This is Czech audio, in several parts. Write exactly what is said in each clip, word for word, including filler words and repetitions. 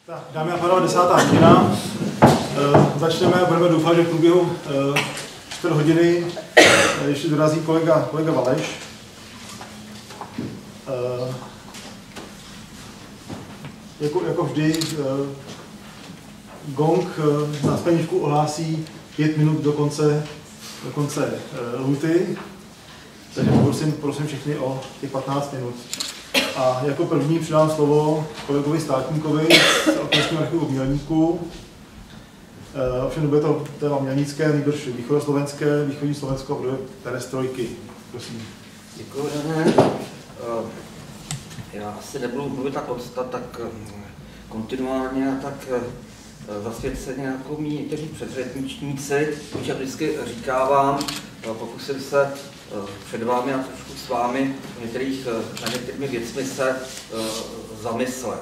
Tak, dámy a pánové, desátá hodina. E, začneme a budeme doufat, že v průběhu e, čtvrt hodiny e, ještě dorazí kolega, kolega Valeš. E, jako, jako vždy, e, gong e, na staničku ohlásí pět minut do konce, do konce e, lhuty. Takže prosím, prosím všechny o těch patnáct minut. A jako první předám slovo kolegovi Státníkovi z Okresního archivu v Mělníku. E, ovšem bude to téma mělnické, nejbrž východoslovenské, východní Slovensko bude perestrojky. Prosím. Děkuji, René. Já asi nebudu mluvit tak odstat, tak kontinuálně a tak zasvěceně jako mý někteří předřečníci, protože já vždycky říkávám, pokusím se před vámi a trošku s vámi některých, na některými věcmi se zamyslet.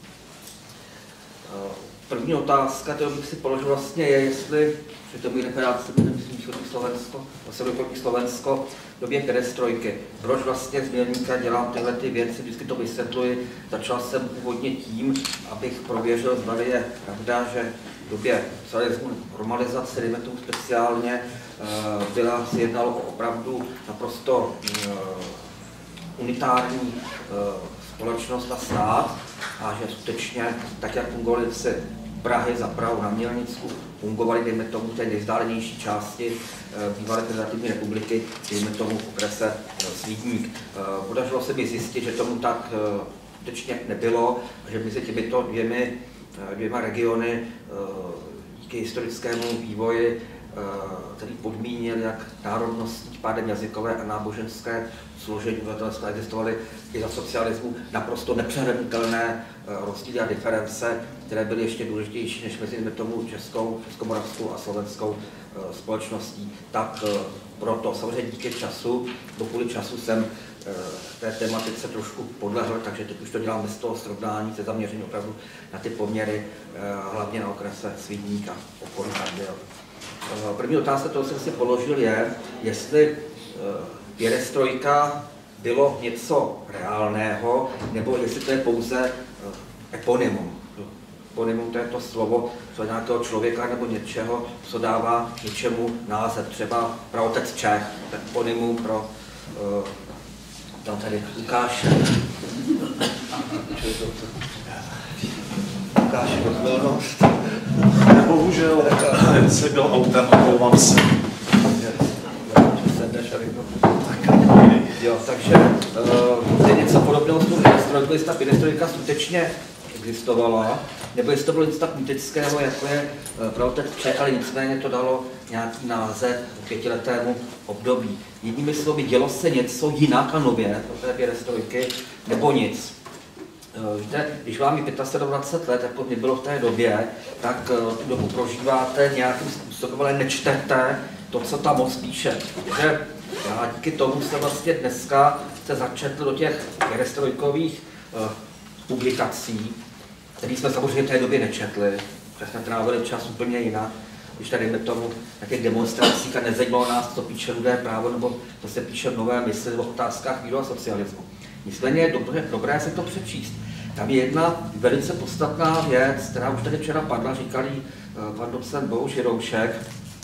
První otázka, kterou bych si položil vlastně je, jestli při tomu referáci myslím východní Slovensko, vlastně východní Slovensko v době perestrojky. Proč vlastně z Mělníka dělám tyhle ty věci, vždycky to vysvětluji. Začal jsem původně tím, abych prověřil, zda je pravda, že v době socialismu normalizace, dejme tomu speciálně, byla, se jednalo o opravdu naprosto unitární společnost a stát a že skutečně, tak jak fungovaly si Prahy za Prahu na Mělnicku, fungovaly, dejme tomu, té nejvzdálenější části bývalé federativní republiky, dejme tomu v okrese Svídník. Podařilo se mi zjistit, že tomu tak skutečně nebylo, že mezi těmito dvěmi, dvěma regiony díky historickému vývoji, který podmínil, jak národnostní, pádem jazykové a náboženské složení obyvatelstva existovaly i za socialismu naprosto nepřehlednutelné rozdíly a diference, které byly ještě důležitější než mezi tomu českou, českomoravskou a slovenskou společností. Tak proto samozřejmě díky času, do kvůli času jsem té tematice trošku podlehl, takže teď už to dělám bez toho srovnání, se zaměřením opravdu na ty poměry, hlavně na okrese Svídník a okolí Karviel. První otázka, kterou jsem si položil, je, jestli perestrojka bylo něco reálného, nebo jestli to je pouze eponymum. Eponymum to je to slovo co nějakého člověka nebo něčeho, co dává něčemu název. Třeba praotec Čech, eponymum pro uh, tam tady Lukáše. Lukáše rozvolnost. Bohužel, jsi byl autem, omlouvám se. Jo, takže uh, je něco podobného s tou perestrojkou, jestli ta perestrojka skutečně existovala, nebo jestli to bylo něco tak mytického, jako je uh, praotec Čech, ale nicméně to dalo nějaký název pětiletému období. Jinými slovy, dělo se něco jinak a nově do té perestrojky, nebo nic. Víte, když vám je dvacet pět let, jako mě bylo v té době, tak tu dobu prožíváte nějakým způsobem, ale nečtete to, co tam moc píše. Takže já díky tomu se vlastně dneska se začetl do těch perestrojkových uh, publikací, které jsme samozřejmě v té době nečetli, protože jsme trávili čas úplně jinak. Když tady jdeme tomu nějakých demonstracích a nezajímalo nás, co píše Rudé právo, nebo to se píše v Nové mysli o otázkách víru a socialismu. Nicméně je dobré, dobré se to přečíst. Tam je jedna velice podstatná věc, která už tady včera padla, říkal jí uh, pan docent Bohuš Jiroušek.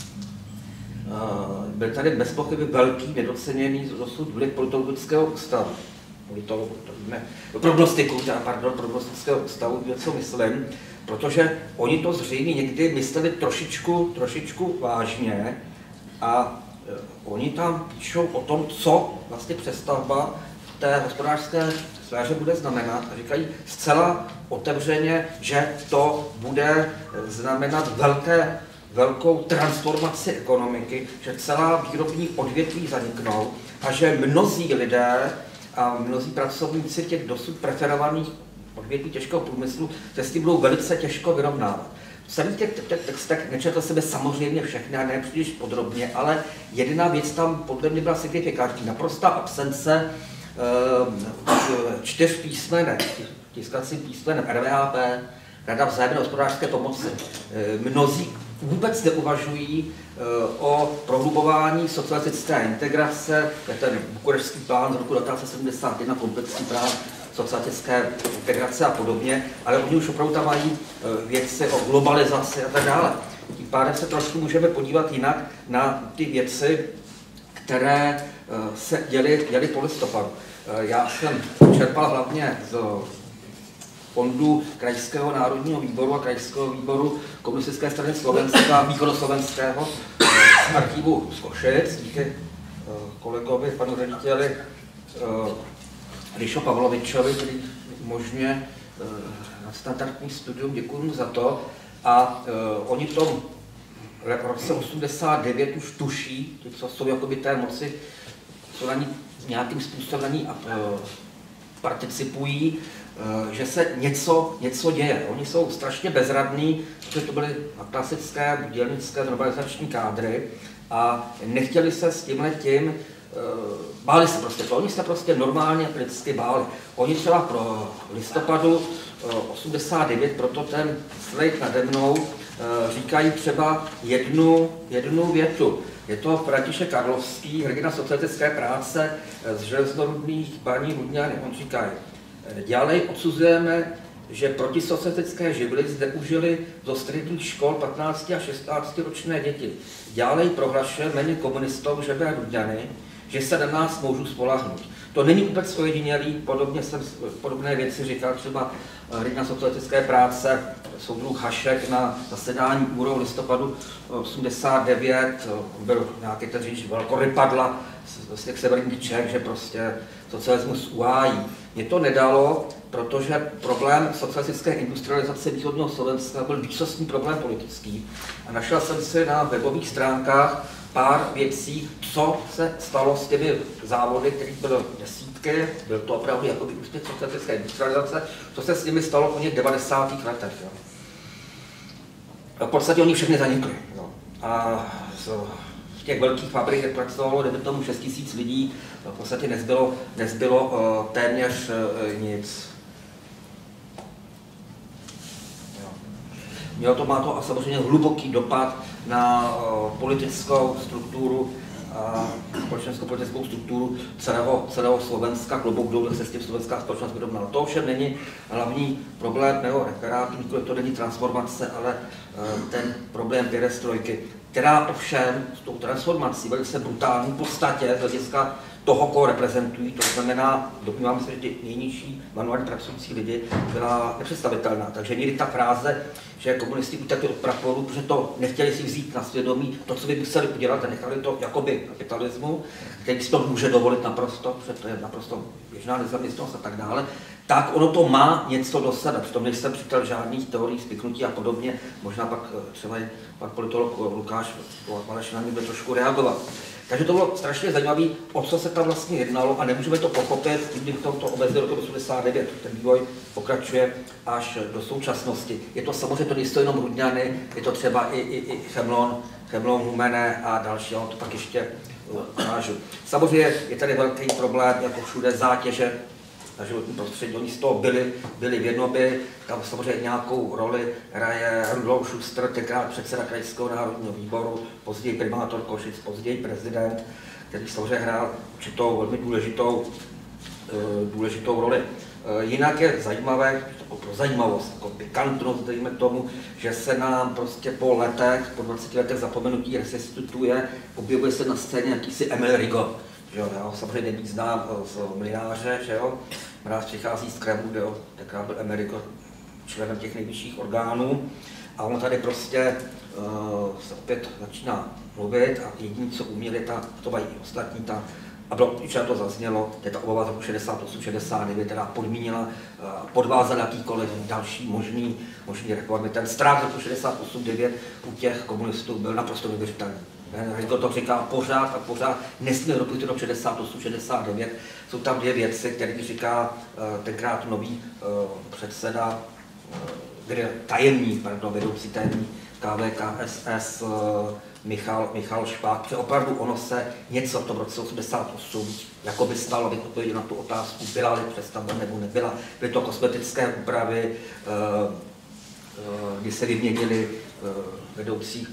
Uh, byl tady bez pochyby velký, nedoceněný dosud vliv politologického ústavu. Politologu, ne, prognostiku, pardon, prognostického ústavu, co myslím, protože oni to zřejmě někdy mysleli trošičku, trošičku vážně a uh, oni tam píšou o tom, co vlastně přestavba té hospodářské sféře bude znamenat a říkají zcela otevřeně, že to bude znamenat velké, velkou transformaci ekonomiky, že celá výrobní odvětví zaniknou a že mnozí lidé a mnozí pracovníci těch dosud preferovaných odvětví těžkého průmyslu se s tím budou velice těžko vyrovnávat. V celých těch textech nečetl sebe samozřejmě všechny a ne příliš podrobně, ale jediná věc tam podle mě byla signifikantní, naprostá absence čtyř písmenek, tiskacím písmenem R V H P, Rada vzájemné hospodářské pomoci. Mnozí vůbec neuvažují o prohlubování socialistické integrace, je ten bukurešský plán z roku devatenáct set sedmdesát jedna, komplexní plán socialistické integrace a podobně, ale oni už opravdu tam mají věci o globalizaci a tak dále. Tím pádem se trošku můžeme podívat jinak na ty věci, které se děly, děly po listopadu. Já jsem čerpal hlavně z fondu Krajského národního výboru a Krajského výboru Komunistické strany Slovenska, východoslovenského, z archivu z Košic, díky kolegovi, panu řediteli Rišo Pavlovičovi, který umožňuje nadstandardní studium, děkuji mu za to. A oni v tom roce osmdesát devět už tuší, ty, co jsou jakoby té moci, co na ní nějakým způsobem na ní participují, že se něco, něco děje. Oni jsou strašně bezradní, protože to byly klasické dělnické normalizační kádry a nechtěli se s tímhletím, báli se prostě to. Oni se prostě normálně lidsky báli. Oni třeba pro listopadu osmdesát devět, proto ten slide nade mnou, říkají třeba jednu, jednu větu. Je to František Karlovský, hrdina socialistické práce z železnorudných baní Rudňany. On říká, dělej odsuzujeme, že protisocialistické živly zde užili do středních škol patnácti a šestnácti ročné děti. Dělej prohlašuje méně komunistů, že bude Rudňany, že se na nás můžu spolahnout. To není vůbec ojedinělý, podobně jsem podobné věci říkal třeba hrdina socialistické práce, soudruh Hašek na zasedání úrou listopadu osmdesát devět, byl nějaký ten říč velkorypadla z těch severních Čech, že prostě socialismus uhájí. Mě to nedalo, protože problém socialistické industrializace východního Slovenska byl výsostný problém politický. A našel jsem si na webových stránkách pár věcí, co se stalo s těmi závody, kterých bylo desítky, byl to opravdu jakoby úspěch socialistické industrializace, co se s nimi stalo v oněch devadesátých letech. Jo. V podstatě oni všechny zanikli. Jo. A v těch velkých fabrikách pracovalo, dejme tomu šest tisíc lidí, v podstatě nezbylo, nezbylo uh, téměř uh, nic. Jo. Mělo to, má to samozřejmě hluboký dopad na uh, politickou strukturu a společenskou politickou strukturu celého, celého Slovenska, klobouk dolů, jak se s tím slovenská společnost vyrovnala. To ovšem není hlavní problém mého referátu, nikoliv to není transformace, ale uh, ten problém perestrojky, která ovšem s tou transformací velice brutální v podstatě z hlediska toho, koho reprezentují, to znamená, domnívám se, že ty nejnižší manuálně pracující lidi, byla nepředstavitelná. Takže někdy ta fráze, že komunisti utekli od praporu, protože to nechtěli si vzít na svědomí, to, co by museli udělat, a nechali to jakoby kapitalismu, který si to může dovolit naprosto, protože to je naprosto běžná nezaměstnanost a tak dále, tak ono to má něco do sebe. Přitom nejsem přítel žádných teorií spiknutí a podobně. Možná pak třeba i pan politolog Lukáš Maleš na mě bude trošku reagovat. Takže to bylo strašně zajímavé, o co se tam vlastně jednalo a nemůžeme to pochopit, kdybychom to obezli do roku osmdesát devět. Ten vývoj pokračuje až do současnosti. Je to samozřejmě, to nejsou jenom Rudňany, je to třeba i, i, i Chemlon, Chemlon, Humene a další, ale to pak ještě ukážu. Samozřejmě je tady velký problém, jako všude, zátěže na životní prostředí. Oni z toho byli, byli v jednobě, tam samozřejmě nějakou roli hraje Rudolf Schuster, tenkrát předseda Krajského národního výboru, později primátor Košic, později prezident, který samozřejmě hrál určitou velmi důležitou, důležitou roli. Jinak je zajímavé, pro zajímavost, jako pikantnost, dejme tomu, že se nám prostě po letech, po dvaceti letech zapomenutí resuscituje, objevuje se na scéně jakýsi Emil Rigo. Jo, já ho samozřejmě nejvíc znám z Mlynáře, že jo. Mráz přichází z Kremu, kde jo, tenkrát byl Ameriko členem těch nejvyšších orgánů. A on tady prostě uh, se opět začíná mluvit a jediný, co uměli, ta, to mají i ostatní, ta, a bylo, když to zaznělo, je ta obava z roku šedesát osm šedesát devět, která podmínila, uh, podvázala jakýkoliv další možný, možný reformy. Ten strach z roku šedesát osm devět u těch komunistů byl naprosto neuvěřitelný. Rigo to říká pořád a pořád, nesmí dopustit do šedesát osm šedesát devět. Jsou tam dvě věci, které říká uh, tenkrát nový uh, předseda, uh, tajemník, pardon, vedoucí tajemník K V K S S uh, Michal, Michal Špák, protože opravdu ono se něco v tom roce osmdesát osm jako by stalo, abych odpověděl na tu otázku, byla-li přestavba nebo nebyla. Byly to kosmetické úpravy, uh, uh, kdy se vyměnili uh, vedoucí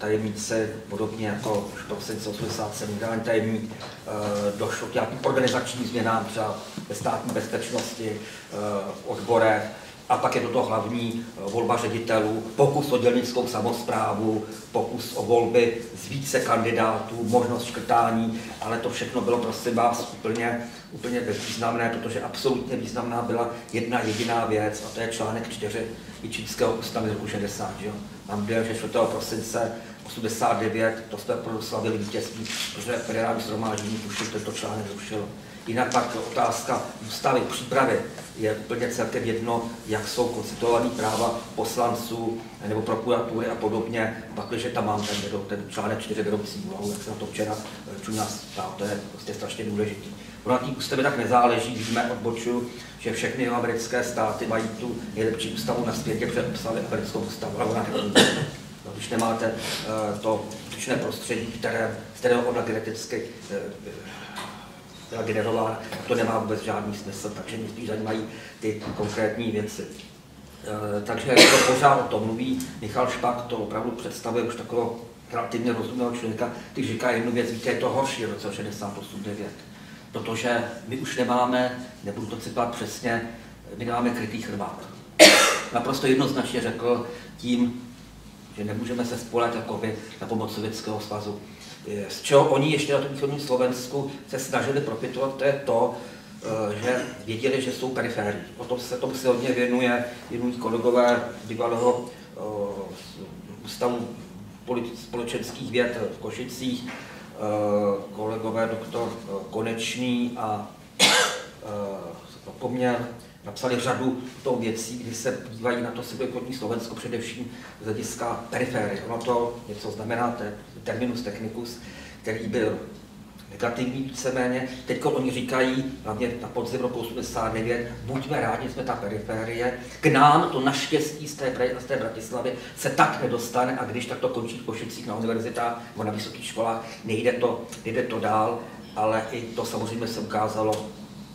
tajemníci, podobně jako v prosince osmdesát sedm generální tajemník, došlo k nějakým organizačním změnám třeba ve státní bezpečnosti, v odborech, a pak je to to hlavní volba ředitelů, pokus o dělnickou samosprávu, pokus o volby z více kandidátů, možnost škrtání, ale to všechno bylo prosím vás úplně, úplně bezvýznamné, protože absolutně významná byla jedna jediná věc, a to je článek čtyři Čínského ústavy z roku šedesát. Že? Tam byl, že čtvrtého prosince osmdesát devět, to jsme proslavili vítězství, protože federální shromáždění tuším tento článek zrušilo. Jinak pak otázka ústavy, přípravy je úplně celkem jedno, jak jsou konstituované práva poslanců nebo prokuratury a podobně, pakliže tam mám ten, ten článek čtyři vedoucí úlohu, jak se na to včera Čuňas ptal, to je prostě strašně důležitý. Ono na té ústavě tak nezáleží, víme, odbočuju, že všechny americké státy mají tu nejlepší ústavu na světě, protože psali americkou ústavu, ale ona nebude. No, když nemáte uh, to příčné prostředí, které, z kterého ona geneticky uh, byla generována, to nemá vůbec žádný smysl, takže mě spíš zajímají ty konkrétní věci. E, takže to pořád o tom mluví. Michal Špak to opravdu představuje už takového relativně rozumného člověka, když říká jednu věc, víte, je to horší v roce šedesát osm devět, protože my už nemáme, nebudu to citovat přesně, my nemáme krytý chrbát. Naprosto jednoznačně řekl tím, že nemůžeme se spoléhat jako vy na pomoc Sovětského svazu. Z čeho oni ještě na tom východním Slovensku se snažili profitovat, to je to, že věděli, že jsou periférii. O tom se, tomu se hodně věnuje jednotlivý kolegové bývalého ústavu společenských věd v Košicích, kolegové doktor Konečný a Poměr, napsali řadu toho věcí, kdy se dívají na to severovýchodní Slovensko především z hlediska periférie. Ono to něco znamená, to je terminus technicus, který byl negativní víceméně. Teď oni říkají, hlavně na podzim roku osmdesát devět, buďme rádi, jsme ta periférie. K nám to naštěstí z té, z té Bratislavy se tak nedostane, a když tak to končí v Košicích na univerzitách nebo na vysokých školách, nejde to, nejde to dál, ale i to samozřejmě se ukázalo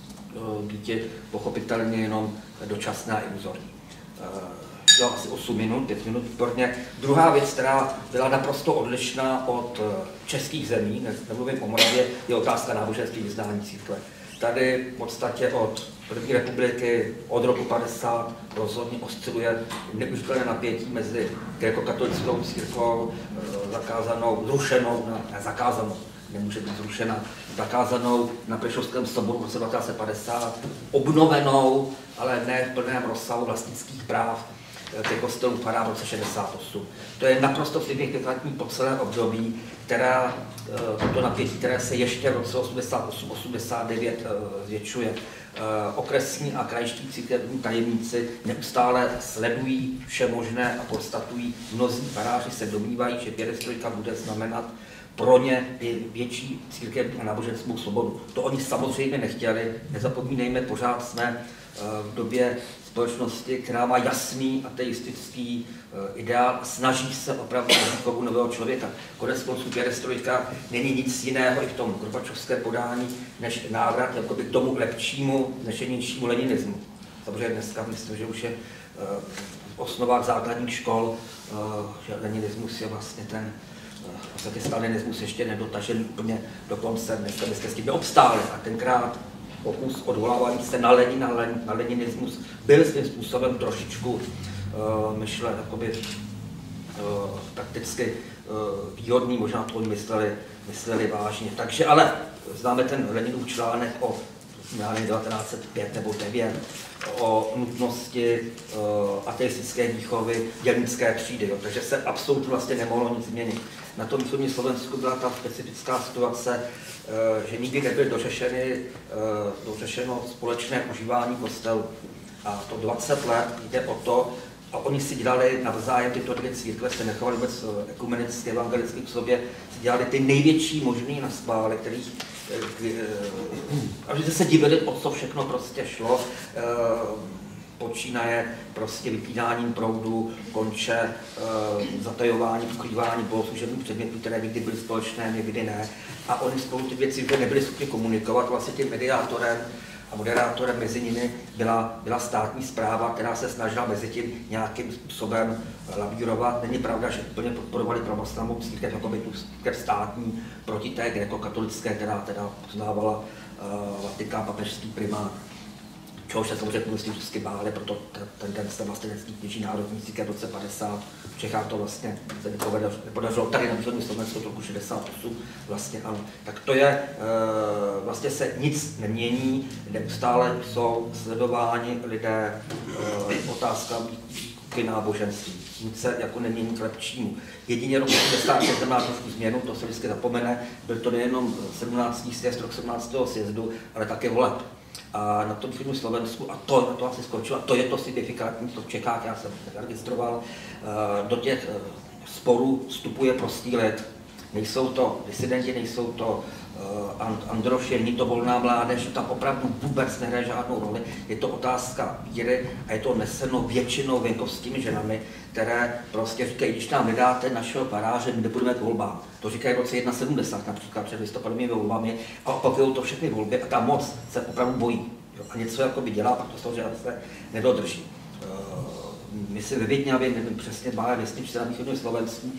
být pochopitelně jenom dočasné a iluzorní. Jo, asi osm minut, pět minut, výborně. Druhá věc, která byla naprosto odlišná od českých zemí, nemluvím o Moravě, je otázka náboženství vyznání církve. Tady v podstatě od první republiky, od roku padesát rozhodně osciluje neuvěřitelné napětí mezi grékokatolickou církvou, zakázanou, zrušenou, ne, zakázanou, nemůže být zrušena, zakázanou na Prešovském soboru v roce devatenáct set padesát, obnovenou, ale ne v plném rozsahu vlastnických práv ke kostelům fará v roce šedesát osm. To je naprosto signifikantní po celé období, která, to napětí, které se ještě v roce osmdesát osm osmdesát devět zvětšuje. Okresní a krajští církevní tajemníci neustále sledují vše možné a konstatují, mnozí faráři se domnívají, že perestrojka bude znamenat pro ně i větší církevní a náboženskou svobodu. To oni samozřejmě nechtěli, nezapomínejme, pořád jsme v době společnosti, která má jasný ateistický ideál a snaží se opravdu o výchovu nového člověka. Konec konců perestrojka není nic jiného i v tom gorbačovském podání, než návrat jakoby k tomu lepšímu, nešenějšímu leninismu. Samozřejmě dneska myslím, že už je v osnovách základních škol, že leninismus je vlastně ten v podstatě stalinismus ještě nedotažen úplně do konce, dneska byste s tím neobstáli. A tenkrát pokus odvolávání se na Lenina, na leninismus byl svým způsobem trošičku uh, myšlen, jakoby uh, takticky uh, výhodný, možná to oni mysleli, mysleli vážně. Takže ale známe ten Leninův článek o devatenáct set pět nebo devět o nutnosti uh, ateistické výchovy dělnické třídy, jo. Takže se absolutně vlastně nemohlo nic změnit. Na tom východním Slovensku byla ta specifická situace, uh, že nikdy nebyly dořešeny, uh, dořešeno společné užívání kostelů. A to dvacet let jde o to, a oni si dělali navzájem, tyto dvě církve se nechovali vůbec ekumenicky, evangelicky k sobě, si dělali ty největší možný naschvály, kterých a že se divili, o co všechno prostě šlo, počínaje prostě vypínáním proudu, konče zatajování, ukrývání bohoslužebních předmětů, které někdy byly společné, někdy ne. A oni spolu ty věci nebyli schopni komunikovat. Vlastně tím mediátorem A moderátorem mezi nimi byla, byla státní správa, která se snažila mezi tím nějakým způsobem labírovat. Není pravda, že úplně podporovali pravoslavnou církev jako by tu církev státní proti té grékokatolické, která teda poznávala uh, Vatikán, papežský primát. Čehož se samozřejmě komunisti vždycky báli, proto ten den se vlastně kněží národní církev v roce padesát. V Čechách to vlastně se nepodařilo, tady na východním Slovensku roku šedesát osm vlastně ano. Tak to je, vlastně se nic nemění, neustále jsou sledováni lidé otázkami k náboženství. Nic se jako nemění k lepšímu. Jedině rok šedesát šest má trošku změnu, to se vždycky zapomene, byl to nejenom sedmnáctý sjezd, rok sedmnáctého sjezdu, ale také voleb. A na tom východním Slovensku, a to, to asi skončilo, a to je to signifikantní, to v Čechách, já jsem zaregistroval, do těch sporů vstupuje prostý lid. Nejsou to disidenti, nejsou to uh, androši, není to volná mládež, tam opravdu vůbec nehraje žádnou roli. Je to otázka víry a je to neseno většinou venkovskými ženami, které prostě říkají, když nám nedáte našeho faráře, my nebudeme k volbám. To říkají v roce sedmdesát jedna například před listopadovými volbami a opakují to všechny volby a ta moc se opravdu bojí. Jo? A něco jakoby dělá, pak to samozřejmě se nedodrží. Uh, My si ve Vidňavě, nevím přesně, má vesničce na východním Slovensku,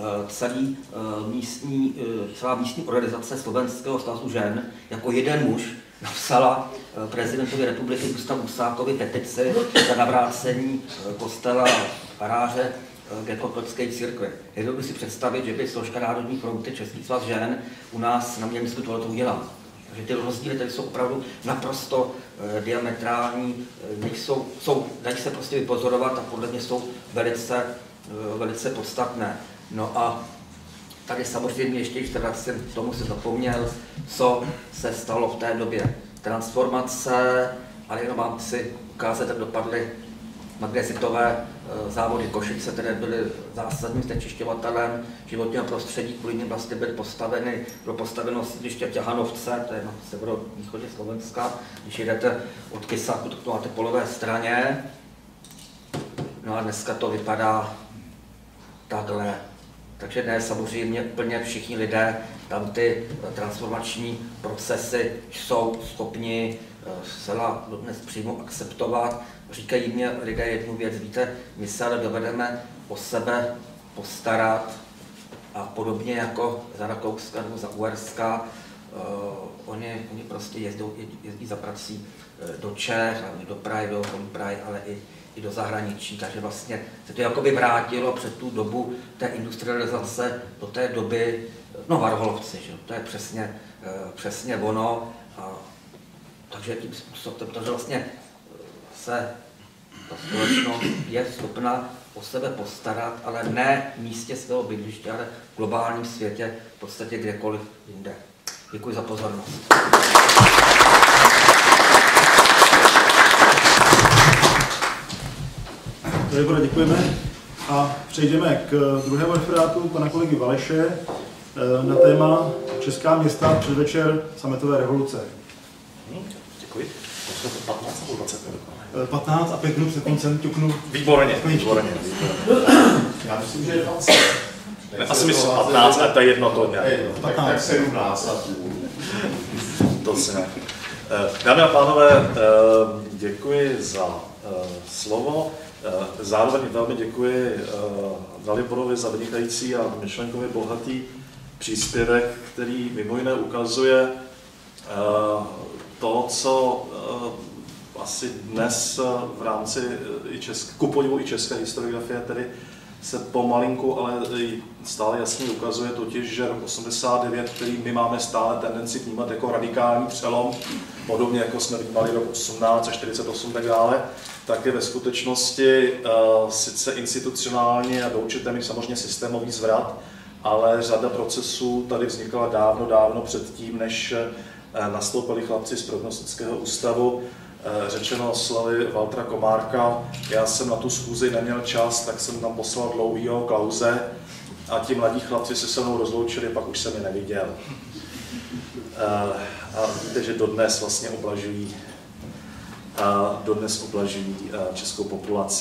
celý místní, celá místní organizace Slovenského svazu žen jako jeden muž napsala prezidentovi republiky Gustavu Husákovi petici za navrácení kostela faráře grékokatolické církve. Nedovedu si představit, že by složka Národní fronty Český svaz žen u nás na Mělnicku tohle to udělala. Takže ty rozdíly tady jsou opravdu naprosto eh, diametrální, nejsou, jsou, dají se prostě vypozorovat a podle mě jsou velice, eh, velice podstatné. No a tady samozřejmě ještě, když teda jsem k tomu se zapomněl, co se stalo v té době. Transformace, ale jenom mám si ukázat, jak dopadly magnezitové závody Košice, které byly zásadním znečišťovatelem životního prostředí, kvůli nim vlastně byly postaveny, bylo postaveno sídliště Těhanovce, to je na severovýchodě Slovenska. Když jedete od Kysáku, tak to máte po levé straně. No a dneska to vypadá takhle. Takže ne, samozřejmě úplně všichni lidé tam ty transformační procesy jsou schopni zcela dodnes přímo akceptovat. Říkají mě lidé jednu věc, víte, my se ale dovedeme o sebe postarat a podobně jako za Rakouska nebo za Uherska, uh, oni, oni prostě jezdou, jezdí za prací do Čech, hlavně do Prahy, do Prahy, ale i, i do zahraničí, takže vlastně se to jakoby vrátilo před tu dobu té industrializace do té doby, no Varholovci, že? To je přesně, uh, přesně ono, a, takže tím způsobem, protože vlastně se ta společnost je schopna o sebe postarat, ale ne v místě svého bydliště, ale v globálním světě, v podstatě kdekoliv jinde. Děkuji za pozornost. Dobře, děkujeme a přejdeme k druhému referátu pana kolegy Valeše na téma Česká města předvečer sametové revoluce. Děkuji. To je patnáct nebo dvacet minut? patnáct a pět minut před koncem ťuknu. Výborně, výborně. Já myslím, že je dvacet. Ne, asi myslím patnáct, a to je jedno to nějak. patnáct. sedmnáct a půl. To se ne. Dámy a pánové, děkuji za slovo. Zároveň velmi děkuji Daliborovi za vynikající a myšlenkově bohatý příspěvek, který mimo jiné ukazuje to, co asi dnes v rámci i české, ku podivu i české historiografie tedy se pomalinku, ale stále jasně ukazuje, totiž, že rok osmdesát devět, který my máme stále tendenci vnímat jako radikální přelom, podobně jako jsme vnímali rok osmnáct a čtyřicet osm tak dále, tak je ve skutečnosti uh, sice institucionálně a do určité míry samozřejmě systémový zvrat, ale řada procesů tady vznikla dávno, dávno předtím, než uh, nastoupili chlapci z prognostického ústavu. Řečeno slovy Valtra Komárka, já jsem na tu schůzi neměl čas, tak jsem tam poslal dlouhýho Klauze a ti mladí chlapci se se mnou rozloučili, pak už jsem je neviděl. A víte, že dodnes vlastně oblažují, dodnes oblažují českou populaci.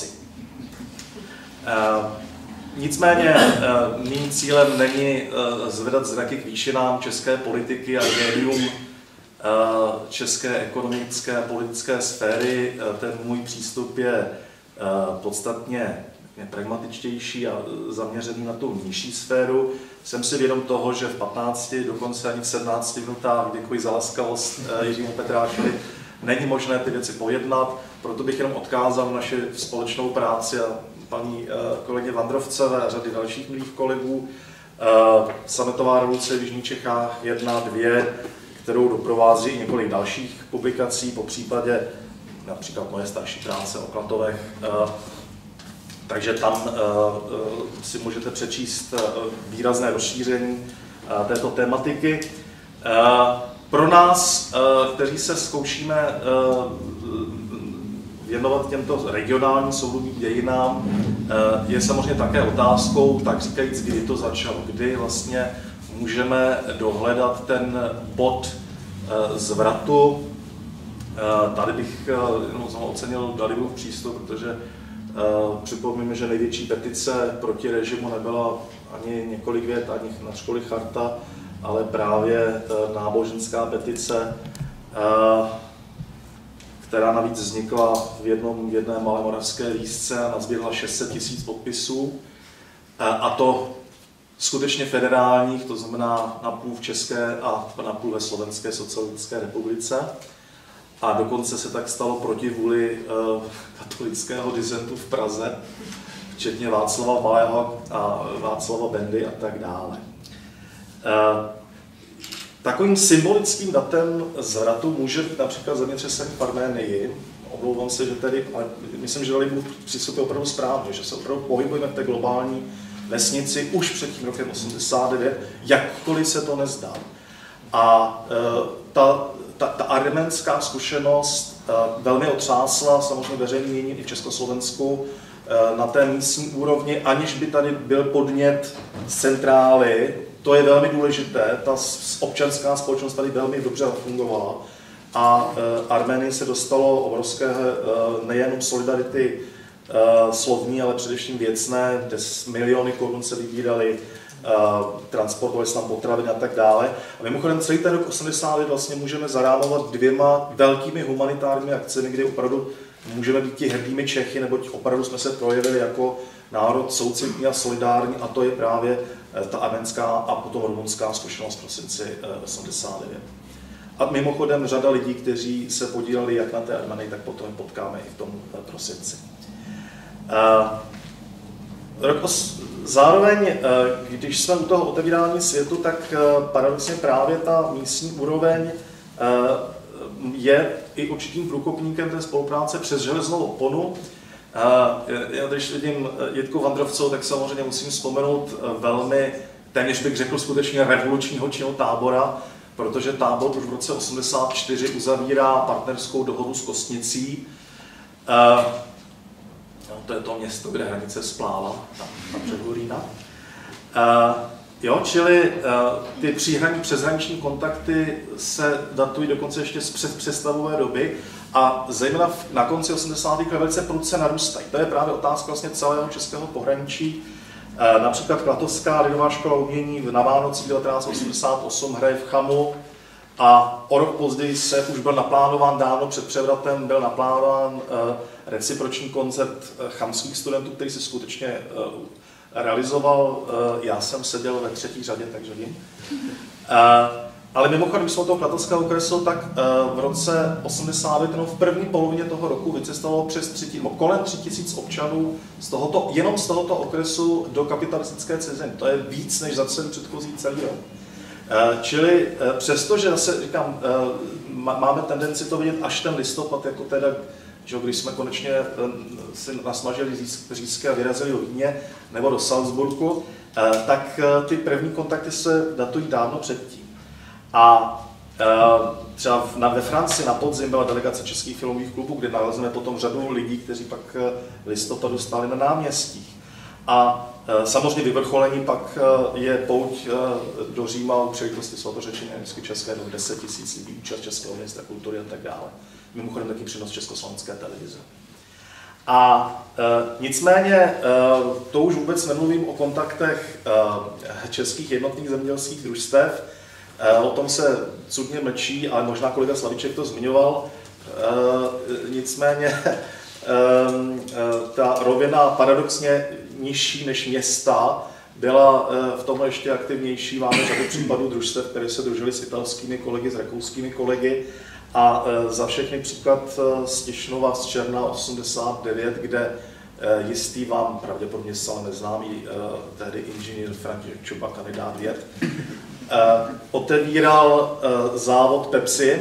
Nicméně mým cílem není zvedat zraky k výšinám české politiky a médium české ekonomické a politické sféry. Ten můj přístup je podstatně pragmatičtější a zaměřený na tu nižší sféru. Jsem si vědom toho, že v patnácti, dokonce ani v sedmnácti minutách, děkuji za laskavost Jiřímu Petrášovi, není možné ty věci pojednat, proto bych jenom odkázal na naši společnou práci a paní kolegy Vandrovcové a řady dalších milých kolegů. Sametová revoluce v Jižních Čechách jedna, dvě, kterou doprovází i několik dalších publikací, po případě například moje starší práce o Klatovech. Takže tam si můžete přečíst výrazné rozšíření této tematiky. Pro nás, kteří se zkoušíme věnovat těmto regionálním soudobým dějinám, je samozřejmě také otázkou, tak říkajíc, kdy to začalo, kdy vlastně můžeme dohledat ten bod zvratu. Tady bych ocenil Dalibův přístup, protože připomínám, že největší petice proti režimu nebyla ani několik vět, ani na školy charta, ale právě náboženská petice, která navíc vznikla v, jednom, v jedné malé moravské vísce a nazbírala šest set tisíc podpisů. A to skutečně federálních, to znamená napůl v České a napůl ve Slovenské socialistické republice. A dokonce se tak stalo proti vůli katolického disentu v Praze, včetně Václava Malého a Václava Bendy a tak dále. Takovým symbolickým datem zvratu může být například zemětřesení v Arménii. Omlouvám se, že tedy, ale myslím, že Dalibův přístup je opravdu správně, že se opravdu pohybujeme v té globální vesnici už před tím rokem osmdesát devět, jakkoliv se to nezdá. A ta, ta, ta arménská zkušenost velmi otřásla samozřejmě veřejný mínění i v Československu na té místní úrovni, aniž by tady byl podnět z centrály. To je velmi důležité, ta občanská společnost tady velmi dobře fungovala a Arménii se dostalo obrovské nejenom solidarity slovní, ale především věcné, kde miliony korun se vybíraly, transportovali se tam potraviny a tak dále. A mimochodem celý ten rok osmdesát vlastně můžeme zarámovat dvěma velkými humanitárními akcemi, kdy opravdu můžeme být ti hrdými Čechy, neboť opravdu jsme se projevili jako národ soucitný a solidární, a to je právě ta arménská a potom rumunská zkušenost v prosinci osmdesát devět. A mimochodem řada lidí, kteří se podíleli jak na té Arménii, tak potom potkáme i v tom prosinci. Zároveň, když jsme u toho otevírání světu, tak paradoxně právě ta místní úroveň je i určitým průkopníkem té spolupráce přes železnou oponu. Já když vidím Jitku Vandrovcovou, tak samozřejmě musím vzpomenout velmi, téměř bych řekl skutečně revolučního činného Tábora, protože Tábor už v roce osmdesát čtyři uzavírá partnerskou dohodu s Kostnicí. No, to je to město, kde hranice splála, tam, tam před Horína. Jo, čili uh, ty příhraní přeshraniční kontakty se datují dokonce ještě z před přestavové doby a zejména v, na konci osmdesátých let velice prudce narůstají. To je právě otázka vlastně celého českého pohraničí. Uh, například Klatovská lidová škola umění na Vánoci devatenáct set osmdesát osm hraje v Chamu a o rok později se už byl naplánován, dávno před převratem byl naplánován uh, reciproční koncert uh, chamských studentů, který se skutečně uh, realizoval, já jsem seděl ve třetí řadě, takže vím. Ale mimochodem, když jsme toho Klatovského okresu, tak v roce osmdesát devět, no v první polovině toho roku vycestovalo přes tři, kolem tři tisíc občanů z tohoto, jenom z tohoto okresu do kapitalistické ciziny. To je víc než za celý předchozí celý rok. Čili přestože zase říkám, máme tendenci to vidět až ten listopad, jako teda, že když jsme konečně si nasmažili řízky a vyrazili do Vídně nebo do Salzburgu, tak ty první kontakty se datují dávno předtím. A třeba ve Francii na podzim byla delegace českých filmových klubů, kde nalezneme potom řadu lidí, kteří pak v listopadu stáli na náměstích. A samozřejmě vyvrcholení pak je pouť do Říma u příležitosti svatořečení Emsky České do deset tisíc lidí, účast Českého ministra kultury a tak dále. Mimochodem taky přenos československé televize. A e, nicméně, e, to už vůbec nemluvím o kontaktech e, českých jednotných zemědělských družstev, O tom se cudně mlčí, ale možná kolega Slavíček to zmiňoval. Nicméně ta rovina paradoxně nižší než města byla v tom ještě aktivnější. Máme řadu případů družstev, které se družily s italskými kolegy, s rakouskými kolegy. A za všechny příklad z Tišnova z června osmdesát devět, kde jistý vám pravděpodobně zcela neznámý tehdy inženýr František Čupa, kandidát věd, otevíral závod Pepsi,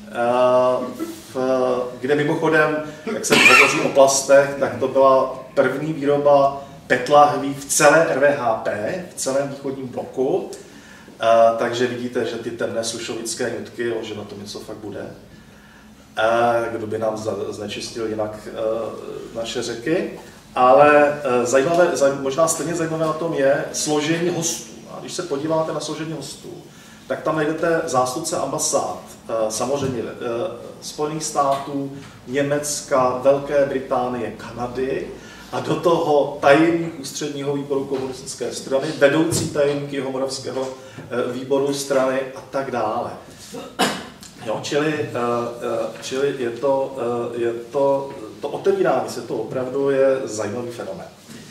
kde mimochodem, jak jsem hovoří o plastech, tak to byla první výroba PET lahví v celé R V H P, v celém východním bloku. Uh, takže vidíte, že ty temné slušovické nutky, jo, že na tom něco fakt bude. Uh, kdo by nám znečistil jinak uh, naše řeky. Ale uh, zajímavé, zaj, možná stejně zajímavé na tom je složení hostů. A když se podíváte na složení hostů, tak tam najdete zástupce ambasád, uh, samozřejmě uh, Spojených států, Německa, Velké Británie, Kanady, a do toho tajemník ústředního výboru komunistické strany, vedoucí tajemník Jihomoravského výboru strany a tak dále. Jo, čili čili je, to, je to, to otevírání se to opravdu je zajímavý fenomén.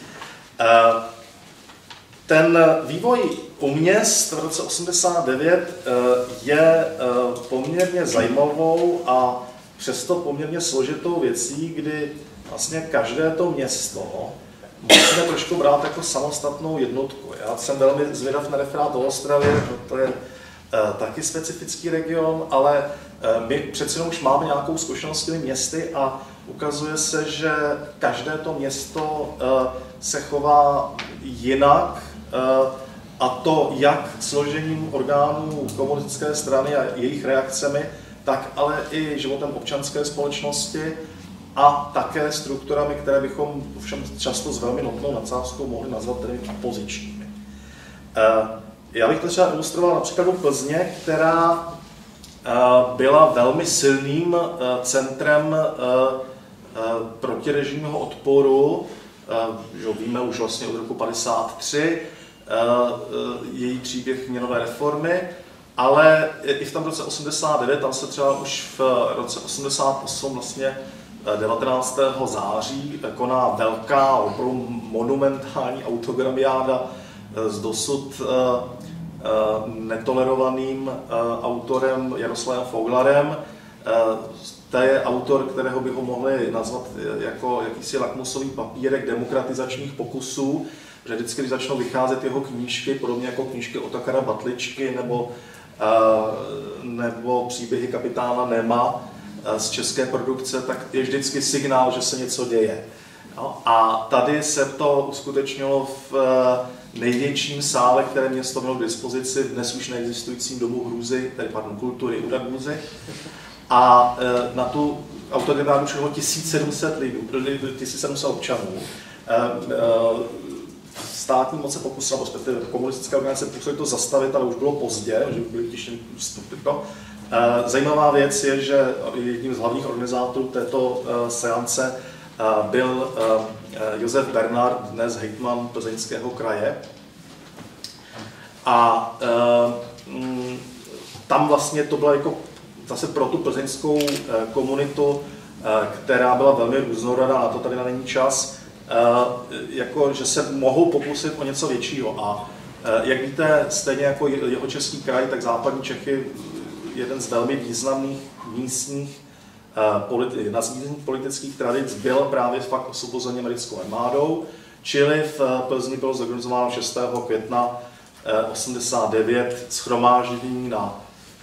Ten vývoj u měst v roce osmdesát devět je poměrně zajímavou a přesto poměrně složitou věcí, kdy vlastně každé to město musíme trošku brát jako samostatnou jednotku. Já jsem velmi zvědav na referát o Ostravě, to je e, taky specifický region, ale e, my přeci jenom už máme nějakou zkušenost s těmi městy a ukazuje se, že každé to město e, se chová jinak e, a to jak složením orgánů komunistické strany a jejich reakcemi, tak ale i životem občanské společnosti a také strukturami, které bychom všem často s velmi notnou nadsázkou mohli nazvat tedy opozičními. Já bych to třeba ilustroval například do Plzně, která byla velmi silným centrem protirežimního odporu, že víme už vlastně od roku padesát tři, její příběh měnové reformy, ale i v tom roce osmdesát devět, tam se třeba už v roce osmdesát osm vlastně devatenáctého září koná velká, opravdu monumentální autogramiáda s dosud netolerovaným autorem Jaroslavem Foglarem. To je autor, kterého bychom mohli nazvat jako jakýsi lakmusový papírek demokratizačních pokusů, že vždycky, když začnou vycházet jeho knížky, podobně jako knížky Otakara Batličky nebo, nebo příběhy kapitána Nema, z české produkce, tak je vždycky signál, že se něco děje. No, a tady se to uskutečnilo v největším sále, které město mělo k dispozici, v dnes už neexistujícím domu Hrůzy, tedy pardon, kultury Uda Hrůzy. A na tu autogramiádu přišlo tisíc sedm set lidí, tisíc sedm set občanů. Státní moc se pokusila, respektive komunistické organizace pokusily to zastavit, ale už bylo pozdě, že byly tištěny vstupy. Zajímavá věc je, že jedním z hlavních organizátorů této seance byl Josef Bernard, dnes hejtman Plzeňského kraje. A tam vlastně to bylo jako zase pro tu plzeňskou komunitu, která byla velmi různorodá, na to tady není čas, jako, že se mohou pokusit o něco většího. A jak víte, stejně jako Jihočeský kraj, tak západní Čechy, jeden z velmi významných místních politi- nazvízních politických tradic byl právě fakt osvobozený americkou armádou, čili v Plzni bylo zorganizováno šestého května osmdesát devět shromáždění na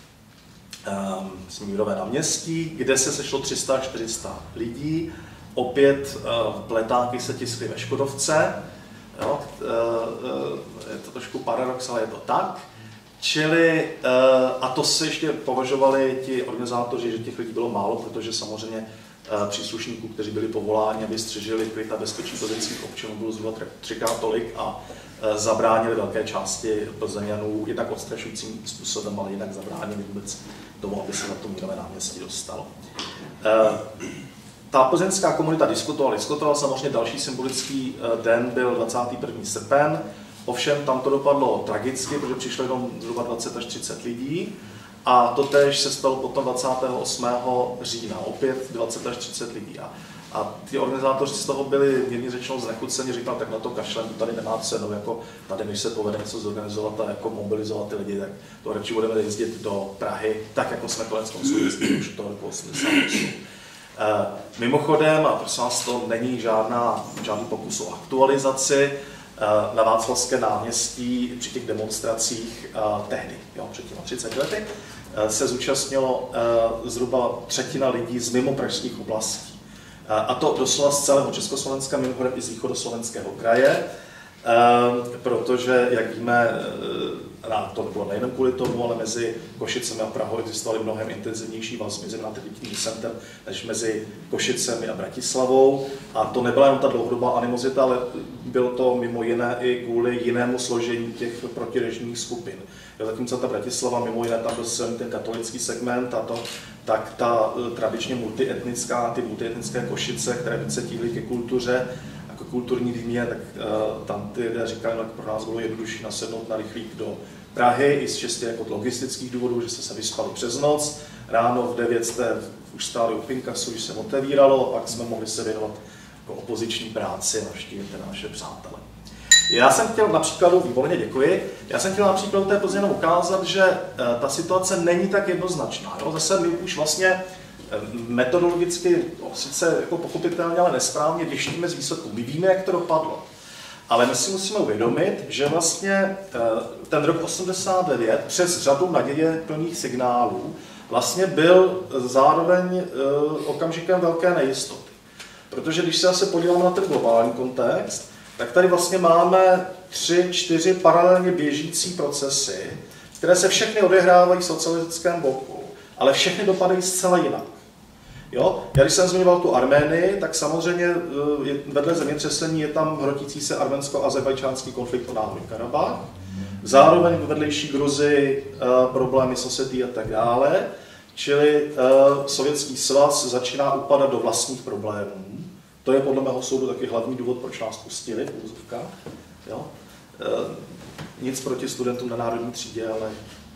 um, Mírové náměstí, kde se sešlo tři sta až čtyři sta lidí. Opět uh, pletáky se tiskly ve Škodovce. Jo, uh, uh, je to trošku paradox, ale je to tak. Čili, a to se ještě považovali ti organizátoři, že těch lidí bylo málo, protože samozřejmě příslušníků, kteří byli povoláni, aby střežili klid a bezpečí plzeňských občanů, bylo zhruba třikrát tolik a zabránili velké části Plzeňanů, jednak odstrašujícím způsobem, ale jinak zabránili vůbec tomu, aby se na to Mírové náměstí dostalo. Ta plzeňská komunita diskutovala, diskutovala samozřejmě další symbolický den byl dvacátý první srpen. Ovšem tam to dopadlo tragicky, protože přišlo jenom zhruba dvacet až třicet lidí. A to též se stalo potom dvacátého osmého října, opět dvacet až třicet lidí. A, a ty organizátoři z toho byli mírně řečeno znechuceni, říkal, tak na to kašlem, to tady nemá cenu, jako tady, než se povede něco zorganizovat a jako mobilizovat ty lidi, tak to radši budeme jezdit do Prahy, tak jako jsme konec konců jezdili už to roku osmdesát osm. E, mimochodem, a prosím vás, to není žádná, žádný pokus o aktualizaci, na Václavské náměstí při těch demonstracích uh, tehdy, jo, před těmi třiceti lety, uh, se zúčastnilo uh, zhruba třetina lidí z mimo pražských oblastí. Uh, a to doslova z celého Československa, mimochodem i z východoslovenského kraje, uh, protože, jak víme, uh, to nebylo nejen kvůli tomu, ale mezi Košicemi a Prahou existovaly mnohem intenzivnější vazby mezi nativitním centem než mezi Košicemi a Bratislavou. A to nebyla jenom ta dlouhodobá animozita, ale bylo to mimo jiné i kvůli jinému složení těch protirežimních skupin. Zatímco ta Bratislava, mimo jiné, tam byl silný ten katolický segment, a to, tak ta tradičně multietnická, ty multietnické Košice, které více tíhly ke kultuře, jako kulturní výměně, tak uh, tam ty lidé říkali, že pro nás bylo jednodušší nasednout na rychlík do Prahy, i z čistě jako logistických důvodů, že jste se vyspali přes noc. Ráno v devět jste už stáli u Pinkasu, už se otevíralo, a pak jsme mohli se věnovat jako opoziční práci, navštívit naše přátele. Já jsem chtěl například, výborně děkuji, já jsem chtěl například té Plzně ukázat, že ta situace není tak jednoznačná. Jo? Zase my už vlastně metodologicky, sice jako pochopitelně, ale nesprávně věštíme z výsledků. My víme, jak to dopadlo. Ale my si musíme uvědomit, že vlastně ten rok osmdesát devět přes řadu naděje plných signálů vlastně byl zároveň okamžikem velké nejistoty. Protože když se zase podíváme na ten globální kontext, tak tady vlastně máme tři, čtyři paralelně běžící procesy, které se všechny odehrávají v socialistickém bloku, ale všechny dopadají zcela jinak. Jo? Já když jsem zmiňoval tu Arménii, tak samozřejmě vedle zemětřesení je tam hrotící se arménsko-azerbajdžánský konflikt o Náhorní Karabach, zároveň v vedlejší Gruzii problémy s Osetí a tak dále, čili Sovětský svaz začíná upadat do vlastních problémů. To je podle mého soudu taky hlavní důvod, proč nás pustili v úzovkách. Jo? Nic proti studentům na národní třídě, ale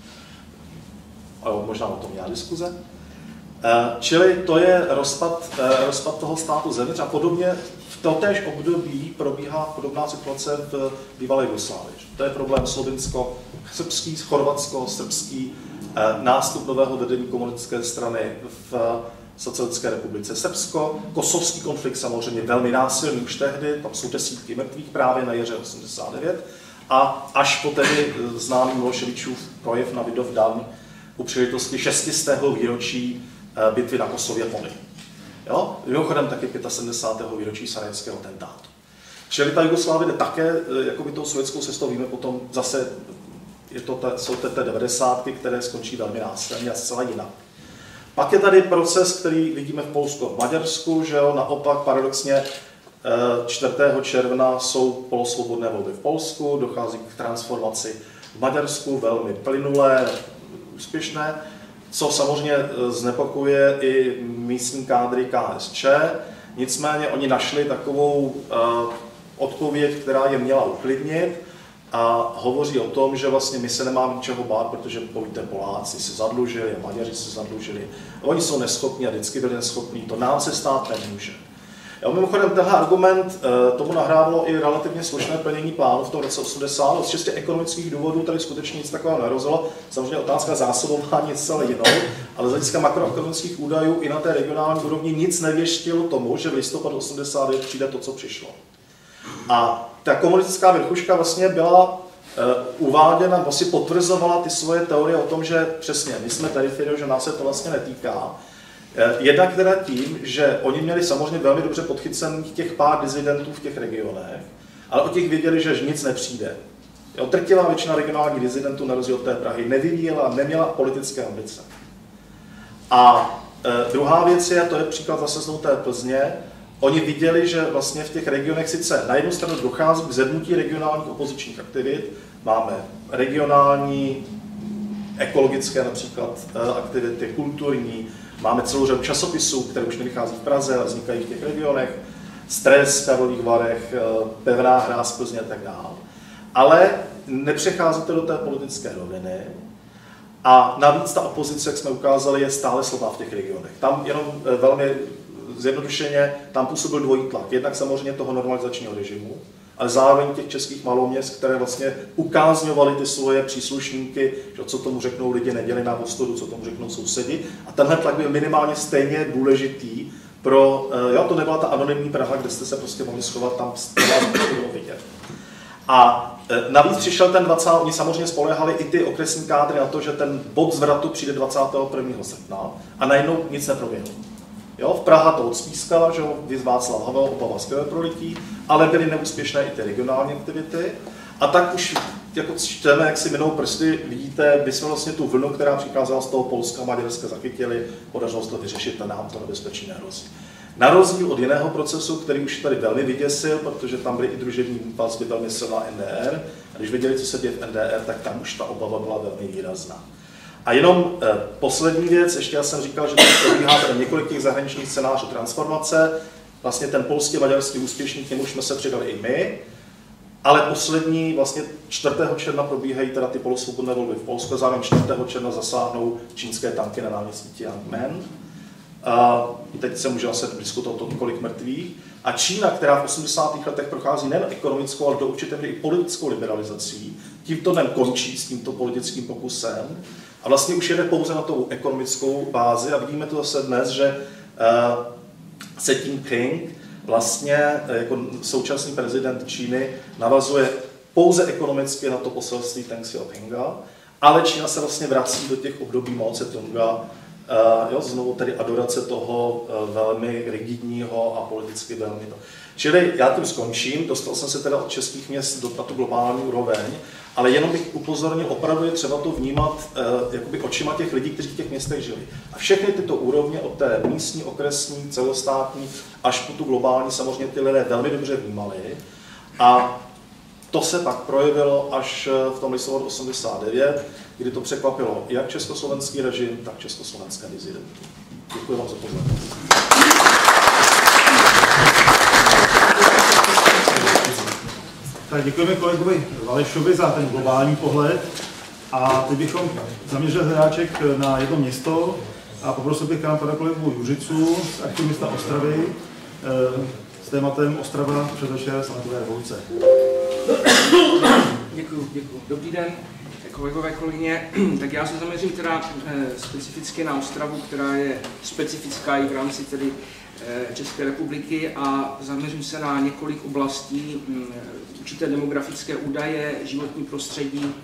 jo, možná o tom měla diskuze. Čili to je rozpad, rozpad toho státu zevnitř a podobně v totéž období probíhá podobná situace v bývalé Jugoslávii. To je problém slovinsko-srbský, chorvatsko-srbský, nástup nového vedení komunistické strany v Socialistické republice Srbsko, kosovský konflikt samozřejmě velmi násilný už tehdy, tam jsou desítky mrtvých právě na jaře osmdesát devět, a až po tedy známý Miloševičův projev na Vidovdan u příležitosti šestistého výročí bitvy na Kosově Poli. Jo? Mimochodem taky sedmdesátého výročí sarajevského atentátu. Čili ta Jugoslávie jde také, jako by tou sovětskou cestou, víme potom zase, je to ta, jsou to ty devadesátky, které skončí velmi násilně a zcela jinak. Pak je tady proces, který vidíme v Polsku a v Maďarsku, že jo, naopak paradoxně čtvrtého června jsou polosvobodné volby v Polsku, dochází k transformaci v Maďarsku, velmi plynulé, úspěšné, co samozřejmě znepokuje i místní kádry K S Č. Nicméně oni našli takovou odpověď, která je měla uklidnit, a hovoří o tom, že vlastně my se nemáme ničeho bát, protože povíte, Poláci se zadlužili, Maďaři se zadlužili, oni jsou neschopní a vždycky byli neschopní, to nám se stát nemůže. Jo, mimochodem, tenhle argument tomu nahrávalo i relativně slušné plnění plánu v tom roce osmdesát. Z čistě ekonomických důvodů tady skutečně nic takového nerozilo. Samozřejmě otázka zásobování je zcela jinou, ale z hlediska makroekonomických údajů i na té regionální úrovni nic nevěštilo tomu, že v listopadu osmdesát devět přijde to, co přišlo. A ta komunistická vrchuška vlastně byla uh, uváděna, nebo si potvrzovala ty svoje teorie o tom, že přesně, my jsme periferie, že nás se to vlastně netýká. Jednak teda tím, že oni měli samozřejmě velmi dobře podchycených těch pár disidentů v těch regionech, ale o těch věděli, že nic nepřijde. Jo, drtivá většina regionálních disidentů na rozdíl od té Prahy nevyvíjela, neměla politické ambice. A e, druhá věc je, to je příklad zase z té Plzně, oni viděli, že vlastně v těch regionech sice na jednu stranu dochází k zednutí regionálních opozičních aktivit, máme regionální, ekologické například aktivity, kulturní, máme celou řadu časopisů, které už nevychází v Praze, ale vznikají v těch regionech, Stres v Karlových Varech, Pevná hráz z Plzně a tak dále. ale nepřecházíte do té politické roviny. A navíc ta opozice, jak jsme ukázali, je stále slabá v těch regionech. Tam jenom velmi zjednodušeně, tam působil dvojí tlak. Jednak samozřejmě toho normalizačního režimu, ale zároveň těch českých maloměst, které vlastně ukázňovaly ty svoje příslušníky, že co tomu řeknou lidi neděli na Vostodu, co tomu řeknou sousedi. A tenhle tlak byl minimálně stejně důležitý pro, jo, to nebyla ta anonymní Praha, kde jste se prostě mohli schovat, tam bylo vidět. A navíc přišel ten dvacátého oni samozřejmě spolehali i ty okresní kádry na to, že ten bod zvratu přijde dvacátého prvního srpna a najednou nic neproběhlo. Jo, v Praha to odspískala, že Václav Havel, obava z krveprolití, ale byly neúspěšné i ty regionální aktivity. A tak už jako čteme, jak si minou prsty, vidíte, my jsme vlastně tu vlnu, která přicházela z toho Polska, Maďarska, zachytili, podařilo se to vyřešit a nám to nebezpečí nehrozí. Na rozdíl od jiného procesu, který už tady velmi vyděsil, protože tam byly i družební vazby velmi silná N D R, a když viděli, co se děje v N D R, tak tam už ta obava byla velmi výrazná. A jenom eh, poslední věc, ještě já jsem říkal, že tady probíhá tady několik těch zahraničních scénářů transformace, vlastně ten polský, maďarský úspěšný, k němu jsme se přidali i my, ale poslední, vlastně čtvrtého června probíhají teda ty polosvobodné volby v Polsku, zároveň čtvrtého června zasáhnou čínské tanky na náměstí Tiananmen. A teď se může zase diskutovat o tom, kolik mrtvých. A Čína, která v osmdesátých letech prochází nejen ekonomickou, ale do určité míry i politickou liberalizací, tímto dnem končí s tímto politickým pokusem a vlastně už jede pouze na tou ekonomickou bázi a vidíme to zase dnes, že uh, Xi Jinping vlastně jako současný prezident Číny navazuje pouze ekonomicky na to poselství Deng Xiaopinga, ale Čína se vlastně vrací do těch období Mao Tse-tunga, Uh, jo, znovu tedy adorace toho uh, velmi rigidního a politicky velmi to. Čili já tím skončím, dostal jsem se teda od českých měst do, na tu globální úroveň, ale jenom bych upozornil, opravdu je třeba to vnímat uh, jakoby očima těch lidí, kteří v těch městech žili. A všechny tyto úrovně, od té místní, okresní, celostátní, až po tu globální, samozřejmě ty lidé velmi dobře vnímali. A to se pak projevilo až v tom listopadu osmdesát devět, kdy to překvapilo jak československý režim, tak československé dizidenty. Děkuji vám za pozornost. Tak děkujeme kolegovi Valešovi za ten globální pohled. A teď bychom zaměřili hledáček na jedno město a poprosil bych nám pana kolegu Juřicu z Archivu města Ostravy s tématem Ostrava předvečer sametové revoluce. Děkuji, děkuji. Dobrý den, kolegové, kolegyně. Tak já se zaměřím teda specificky na Ostravu, která je specifická i v rámci tedy České republiky a zaměřím se na několik oblastí, určité demografické údaje, životní prostředí,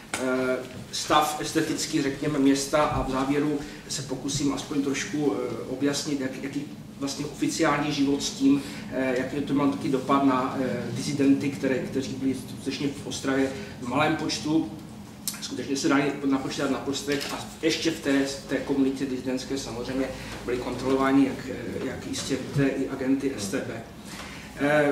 stav estetický, řekněme, města a v závěru se pokusím aspoň trošku objasnit, jak, jaký vlastně oficiální život s tím, jaký to má taky dopad na disidenty, které, kteří byli skutečně v Ostravě v malém počtu. Skutečně se dá napočítat na prstech a ještě v té, té komunitě disidentské samozřejmě byli kontrolováni, jak, jak jistě víte, i agenty S T B. Eh,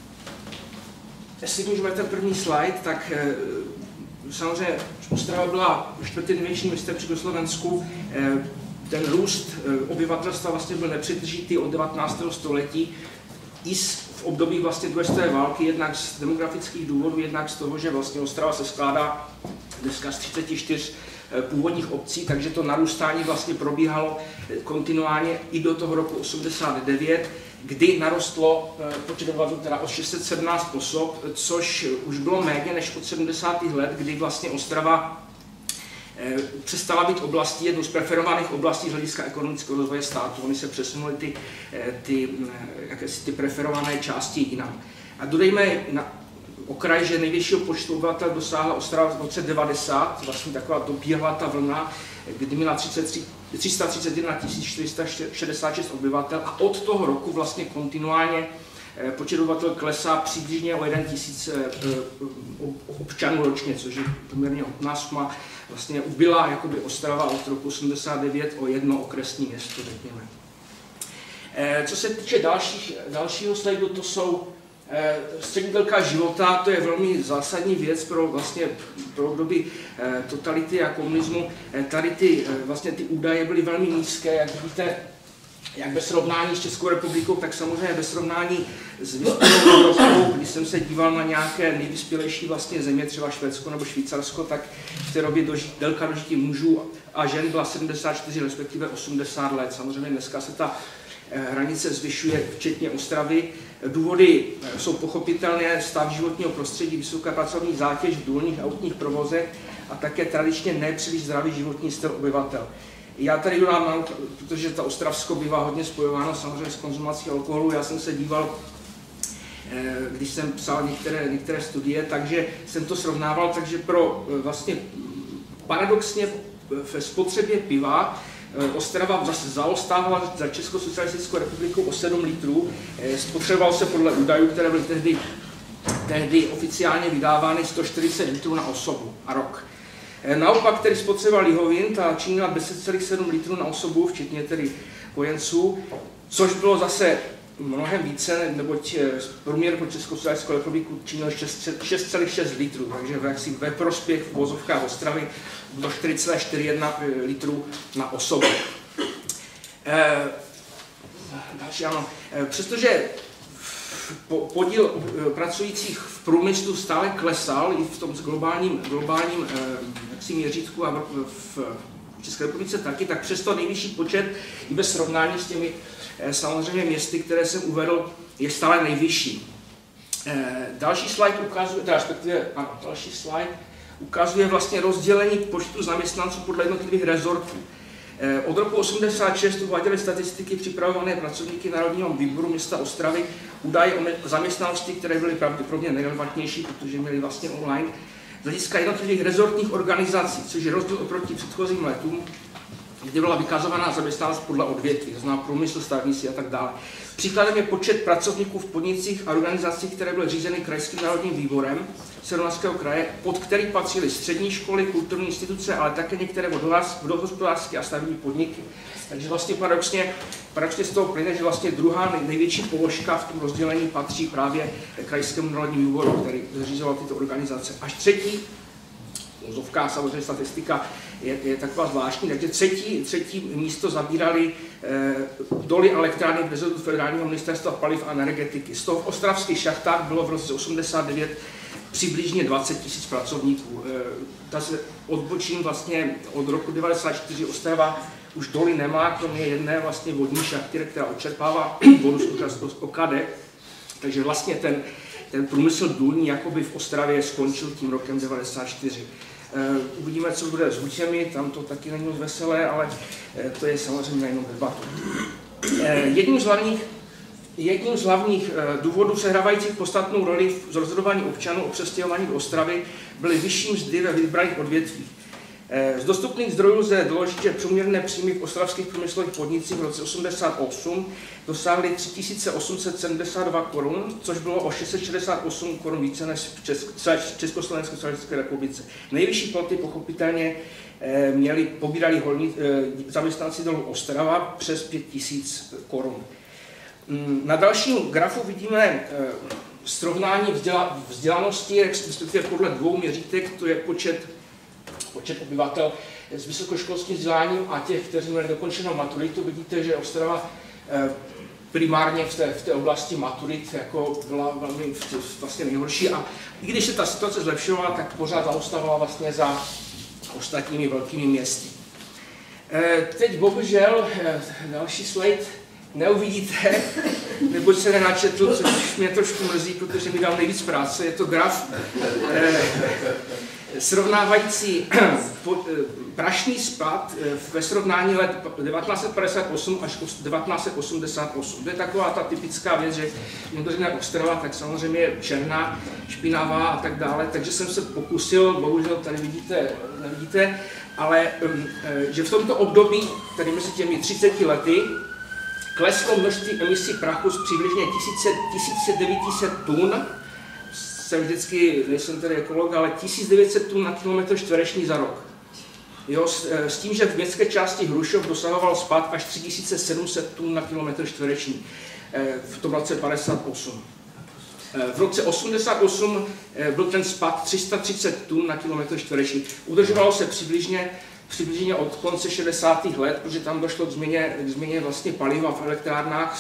jestli můžeme ten první slide, tak eh, samozřejmě Ostrava byla čtvrtým největším městem v Československu. Eh, ten růst eh, obyvatelstva vlastně byl nepřetržitý od devatenáctého století i v období vlastně druhé světové války, jednak z demografických důvodů, jednak z toho, že vlastně Ostrava se skládá dneska z třiceti čtyř původních obcí, takže to narůstání vlastně probíhalo kontinuálně i do toho roku osmdesát devět, kdy narostlo počet obyvatel teda o šest set sedmnáct osob, což už bylo méně než od sedmdesátých let, kdy vlastně Ostrava přestala být oblastí, jednou z preferovaných oblastí z hlediska ekonomického rozvoje státu. Oni se přesunuli ty, ty, jakési ty preferované části jinam. A dodejme na okraj, že největšího počtu obyvatel dosáhla Ostrava v roce devadesát, vlastně taková dobíhla ta vlna, kdy měla tři sta třicet jedna tisíc čtyři sta šedesát šest obyvatel a od toho roku vlastně kontinuálně počet obyvatel klesá přibližně o jeden tisíc občanů ročně, což je poměrně hodná suma. Vlastně ubyla jakoby Ostrava od roku osmdesát devět o jedno okresní město, řekněme. Co se týče dalších, dalšího slajdu, to jsou střední délka života, to je velmi zásadní věc pro, vlastně, pro období totality a komunismu. Tady ty, vlastně ty údaje byly velmi nízké, jak vidíte, jak bez srovnání s Českou republikou, tak samozřejmě bez srovnání s vyspělou Evropou, když jsem se díval na nějaké nejvyspělejší vlastně země, třeba Švédsko nebo Švýcarsko, tak v té době doži, délka dožití mužů a žen byla sedmdesát čtyři, respektive osmdesát let. Samozřejmě dneska se ta hranice zvyšuje, včetně Ostravy. Důvody jsou pochopitelné: stav životního prostředí, vysoká pracovní zátěž v důlních autních provozech a také tradičně nepříliš zdravý životní styl obyvatel. Já tady dodám, protože ta Ostravsko bývá hodně spojováno samozřejmě s konzumací alkoholu. Já jsem se díval, když jsem psal některé, některé studie, takže jsem to srovnával, takže pro vlastně paradoxně ve spotřebě piva Ostrava zase zaostávala za Českou socialistickou republikou o sedm litrů. Spotřeboval se podle údajů, které byly tehdy, tehdy oficiálně vydávány, sto čtyřicet litrů na osobu a rok. Naopak, který spotřeba lihovin, ta činila deset celá sedm litrů na osobu, včetně tedy kojenců, což bylo zase mnohem více, neboť průměr pro Českou socialistickou republiku činil šest celá šest litrů, takže jaksi ve prospěch v vozovkách Ostravy bylo čtyři celá čtyřicet jedna litrů na osobu. E, další, ano. E, přestože podíl pracujících v průmyslu stále klesal i v tom globálním, globálním jaksi měřítku a v, v České republice taky, tak přesto nejvyšší počet i ve srovnání s těmi samozřejmě městy, které jsem uvedl, je stále nejvyšší. Další slide ukazuje, teda respektive, ano, další slide ukazuje vlastně rozdělení počtu zaměstnanců podle jednotlivých rezortů. Od roku osmdesát šest uváděly statistiky připravované pracovníky Národního výboru města Ostravy údaje o zaměstnanosti, které byly pravděpodobně nejrelevantnější, protože měly vlastně online, z hlediska jednotlivých rezortních organizací, což je rozdíl oproti předchozím letům, kdy byla vykazovaná zaměstnanost podle odvětví, to znamená průmysl, stavebnictví a tak dále. Příkladem je počet pracovníků v podnicích a organizacích, které byly řízeny Krajským národním výborem Severomoravského kraje, pod který patřily střední školy, kulturní instituce, ale také některé vodohospodářské a stavební podniky. Takže vlastně paradoxně, paradoxně z toho plyne, že vlastně druhá největší položka v tom rozdělení patří právě Krajskému národnímu výboru, který zřizoval tyto organizace. Až třetí, úzovká samozřejmě statistika je, je taková zvláštní, takže třetí, třetí místo zabírali eh, doly a elektrárny v rezortu Federálního ministerstva paliv a energetiky. Z toho v ostravských šachtách bylo v roce osmdesát devět přibližně dvacet tisíc pracovníků. Eh, ta se odbočím vlastně od roku devadesát čtyři Ostrava už doly nemá, kromě jedné vlastně vodní šachty, která odčerpává vodu z O K D, takže vlastně ten, ten průmysl důlní jakoby v Ostravě skončil tím rokem devadesát čtyři. Uh, uvidíme, co bude s hutěmi, tam to taky není moc veselé, ale uh, to je samozřejmě na jinou debatu. Uh, jedním z hlavních, jedním z hlavních uh, důvodů sehrávajících podstatnou roli v rozhodování občanů o přestěhování do Ostravy byly vyšší mzdy ve vybraných odvětvích. Uh, z dostupných zdrojů lze doložit, že průměrné příjmy v ostravských průmyslových podnicích v roce osmdesát osm dosáhly tři tisíce osm set sedmdesát dva korun, což bylo o šest set šedesát osm korun více než v Česk- Československé socialistické republice. Nejvyšší platy pochopitelně eh, měli, pobírali holní, eh, zaměstnanci dolu Ostrava přes pět tisíc korun. Mm, na dalším grafu vidíme eh, srovnání vzděla, vzdělanosti, respektive podle dvou měřítek, to je počet, počet obyvatel s vysokoškolským vzděláním a těch, kteří měli dokončenou maturitu. Vidíte, že Ostrava primárně v té, v té oblasti maturit jako byla velmi vlastně nejhorší a i když se ta situace zlepšovala, tak pořád zaostávala vlastně za ostatními velkými městy. Teď bohužel další slide neuvidíte, neboť se nenačetl, což mě trošku mrzí, protože mi dal nejvíc práce. Je to graf srovnávající prašný spad ve srovnání let devatenáct set padesát osm až devatenáct set osmdesát osm. To je taková ta typická věc, že někdo řekne Ostrava, tak samozřejmě je černá, špinavá a tak dále. Takže jsem se pokusil, bohužel tady vidíte, nevidíte, ale že v tomto období, tedy mezi těmi třiceti lety, kleslo množství emisí prachu z přibližně tisíc devět set tun. Jsem vždycky, nejsem tedy ekolog, ale tisíc devět set tun na kilometr čtvereční za rok. Jo, s, s tím, že v městské části Hrušov dosahoval spad až tři tisíce sedm set tun na kilometr čtvereční v tom roce padesát osm. V roce osmdesát osm byl ten spad tři sta třicet tun na kilometr čtvereční. Udržovalo se přibližně, přibližně od konce šedesátých let, protože tam došlo k změně, k změně vlastně paliva v elektrárnách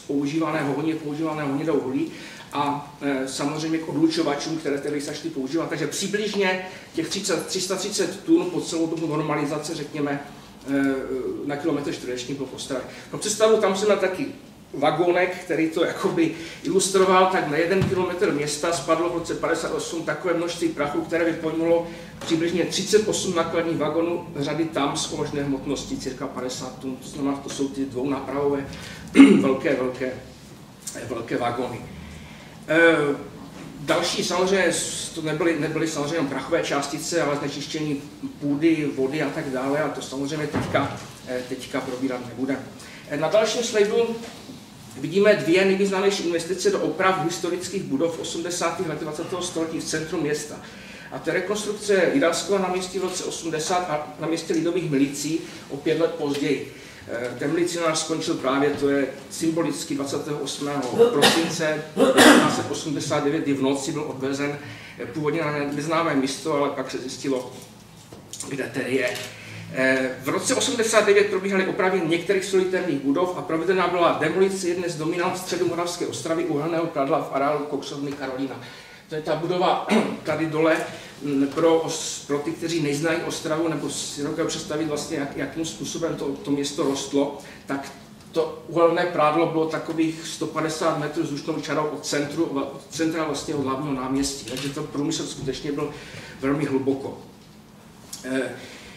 používaného, hodně používaného hnědou uhlí a e, samozřejmě k odlučovačům, které tedy začaly používat. Takže přibližně těch tři sta třicet tun po celou dobu normalizace, řekněme, e, na kilometr čtvereční bylo postavené. Pro představu, tam jsem na taky vagónek, který to jakoby ilustroval, tak na jeden kilometr města spadlo v roce padesát osm takové množství prachu, které vypojmulo přibližně třicet osm nákladních vagonů řady tam s možné hmotností cirka padesát tun. To znamená, to jsou ty dvounápravové velké, velké, velké vagóny. E, další samozřejmě, to nebyly, nebyly samozřejmě prachové částice, ale znečištění půdy, vody a tak dále, a to samozřejmě teďka, teďka probírat nebudeme. E, na dalším slajdu vidíme dvě nejvýznamnější investice do oprav historických budov v osmdesátých letech dvacátého století v centru města. A to je rekonstrukce Jiráskova náměstí v roce osmdesát a na městě Lidových milicí o pět let později. Ten milicionář skončil právě, to je symbolicky dvacátého osmého prosince devatenáct set osmdesát devět, kdy v noci byl odvezen původně na neznámé místo, ale pak se zjistilo, kde tedy je. V roce osmdesát devět probíhaly opravy některých solitérních budov a provedena byla demolice jedné z dominant středomoravské ostravy uhelného pradla v areálu koksovny Karolína. To je ta budova tady dole pro, pro ty, kteří neznají Ostravu nebo si dokážou představit vlastně, jak, jakým způsobem to, to město rostlo, tak to uhelné prádlo bylo takových sto padesát metrů vzdušnou čarou od, centru, od centra vlastně od hlavního náměstí, takže to průmysl skutečně byl velmi hluboko. E, e,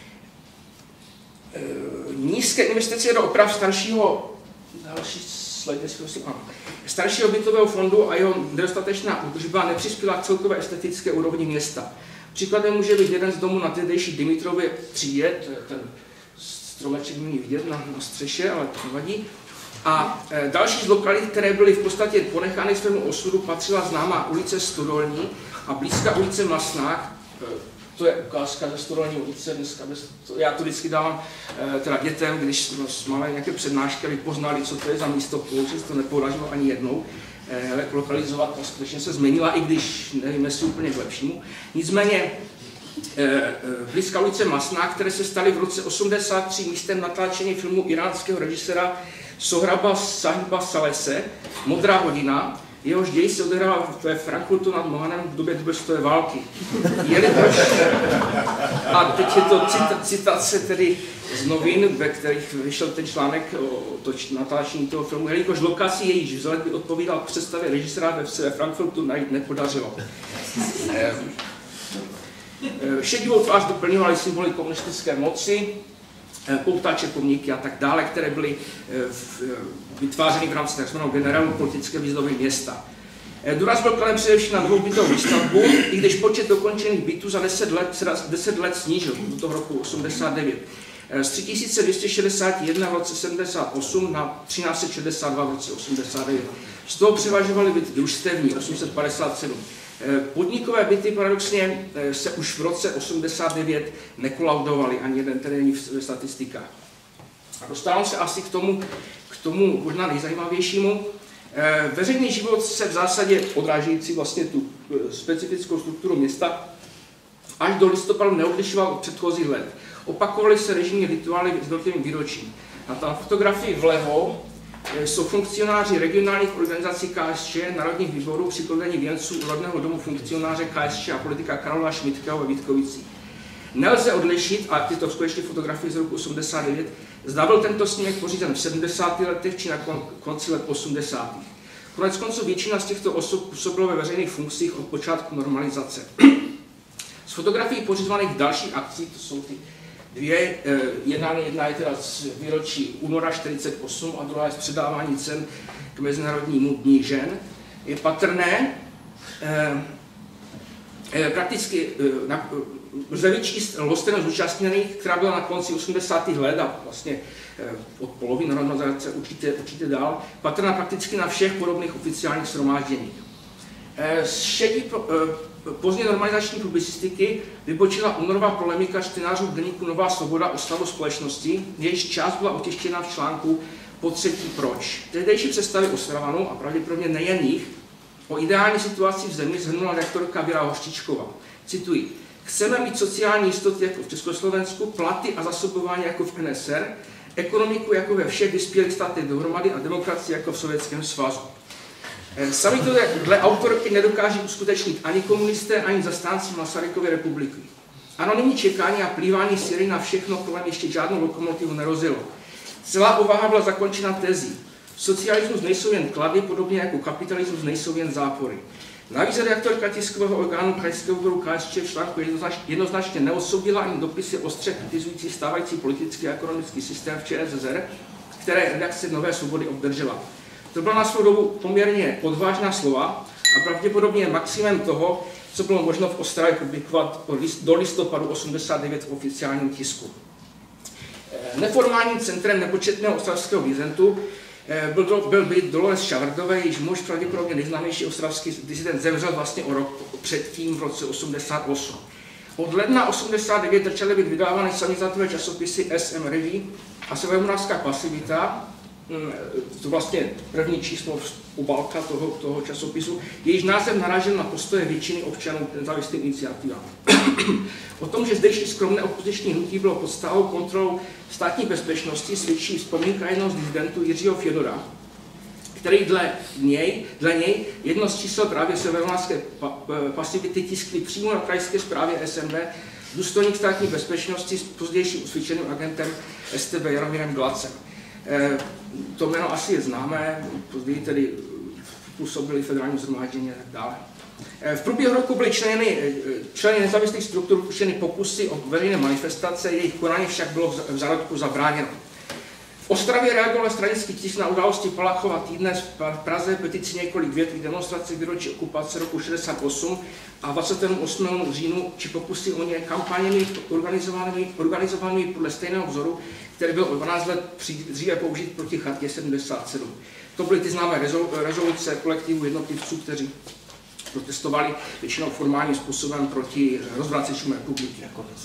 nízké investice do oprav staršího, další slide, prosím, ano. Staršího bytového fondu a jeho nedostatečná údržba nepřispěla k celkové estetické úrovni města. Příkladem může být jeden z domů na tehdejší Dimitrově třídě, to je ten stromeček není vidět na, na střeše, ale to nevadí. A e, další z lokalit, které byly v podstatě ponechány svému osudu, patřila známá ulice Studolní a blízká ulice Masnák. E, to je ukázka ze Studolní ulice, dneska bez, to, já to vždycky dávám e, teda dětem, když no, máme nějaké přednášky, aby poznali, co to je za místo, pouze to nepodařilo ani jednou e, lokalizovat, a skutečně se změnila, i když nevím, jestli úplně k lepšímu. Nicméně blízká ulice Masná, které se staly v roce osmdesát tři místem natáčení filmu iránského režiséra Sohraba Sahiba Salese Modrá hodina, jehož děj se odehrál ve Frankfurtu nad Mohanem v době druhé světové války. Jelikož, a teď je to cita, citace tedy z novin, ve kterých vyšel ten článek o toč, natáčení toho filmu, jelikož lokaci jejíž vzhled by odpovídal představě režiséra ve Frankfurtu, najít nepodařilo. Šedivou tvář doplňovaly symboly komunistické moci, poutače, pomníky a tak dále, které byly vytvářeny v rámci tzv. Generálu politické výzdoby města. Důraz byl kladen především na dvoubytovou výstavbu, i když počet dokončených bytů za deset let, deset let snížil do toho roku osmdesát devět. Z tři tisíce dvě stě šedesát jedna v roce sedmdesát osm na tři tisíce tři sta šedesát dva v roce osmdesát devět. Z toho převažovaly byty družstevní osm set padesát sedm. Podnikové byty paradoxně se už v roce osmdesát devět nekolaudovaly, ani jeden tedy není v statistikách. A dostávám se asi k tomu, k tomu možná nejzajímavějšímu. Veřejný život se v zásadě odrážející vlastně tu specifickou strukturu města až do listopadu neodlišoval od předchozích let. Opakovaly se režimní rituály s velkým výročím. Na té fotografii vlevo jsou funkcionáři regionálních organizací K S Č, národních výborů při prodení věnců u rodného domu funkcionáře K S Č a politika Karola Šmidtkeho ve Vítkovicích. Nelze odlišit, a tyto skutečně fotografie z roku osmdesát devět, zda byl tento snímek pořízen v sedmdesátých letech či na konci let osmdesátých. Konec konců většina z těchto osob působilo ve veřejných funkcích od počátku normalizace. Z fotografií pořizovaných dalších akcí, to jsou ty dvě, jedna, jedna je teda z výročí února čtyřicet osm a druhá je z předávání cen k Mezinárodnímu dní žen, je patrné, eh, eh, prakticky eh, na, lze vyčíst lostrenu zúčastněných, která byla na konci osmdesátých let a vlastně eh, od poloviny normalizace určitě, určitě dál, patrná prakticky na všech podobných oficiálních shromážděních. Eh, z šedí pro, eh, Pozdě normalizační publicistiky vybočila únorová polemika čtenářů deníku Nová svoboda o stavu společnosti, jejíž část byla otěštěna v článku Potřetí proč. Tehdejší představy Ostravanů, a pravděpodobně nejen jich, o ideální situaci v zemi shrnula redaktorka Věra Hořčičková. Cituji: chceme mít sociální jistoty jako v Československu, platy a zasobování jako v N S R, ekonomiku jako ve všech vyspělých státech dohromady a demokracii jako v Sovětském svazu. Sami to dle autorky nedokáží uskutečnit ani komunisté, ani zastánci Masarykovy republiky. Anonymní čekání a plývání síry na všechno kolem ještě žádnou lokomotivu nerozjelo. Celá úvaha byla zakončena tezí. Socialismus nejsou jen klady, podobně jako kapitalismus nejsou jen zápory. Navíc redaktorka tiskového orgánu krajského výboru K S Č v článku jednoznačně neosoudila ani dopisy ostře kritizující stávající politický a ekonomický systém v Č S S R, které redakce Nové svobody obdržela. To byla na svou dobu poměrně odvážná slova a pravděpodobně maximum toho, co bylo možno v Ostravě publikovat do listopadu osmdesát devět v oficiálním tisku. Neformálním centrem nepočetného ostravského dizidentu byl, byl byt Dolores Šavrdové, jejíž muž, pravděpodobně nejznámější ostravský disident, zemřel vlastně o rok předtím v roce osmdesát osm. Od ledna osmdesát devět začaly být vydávány samizdatové časopisy S M Revue a Severomoravská pasivita, to vlastně první číslo obálka toho, toho časopisu, jejíž název narážel na postoje většiny občanů k nezávislým iniciativám. O tom, že zdejší skromné opoziční hnutí bylo podstavou kontrolou státní bezpečnosti, svědčí vzpomínka jednoho z disidentů Jiřího Fjodora, který dle něj, dle něj jedno z čísel právě severomoravské pasivity tiskli přímo na krajské správě S M B důstojník státní bezpečnosti s pozdějším usvědčeným agentem S T B Jaromírem Glacem. To jméno asi je známé, později tedy působili federální shromáždění a tak dále. V průběhu roku byly členy, členy nezávislých struktur puštěny pokusy o veřejné manifestace, jejich konání však bylo v zárodku zabráněno. V Ostravě reagoval stranický tisk na události Palachova týdne v Praze, petici několik větví demonstrace výročí okupace roku šedesát osm a dvacátého osmého říjnu či pokusy o ně kampaněmi organizovanými, organizovanými podle stejného vzoru, který byl o dvanáct let dříve použit proti Chartě sedmdesát sedm. To byly ty známé rezoluce kolektivu jednotlivců, kteří protestovali většinou formálním způsobem proti rozvracečům republiky.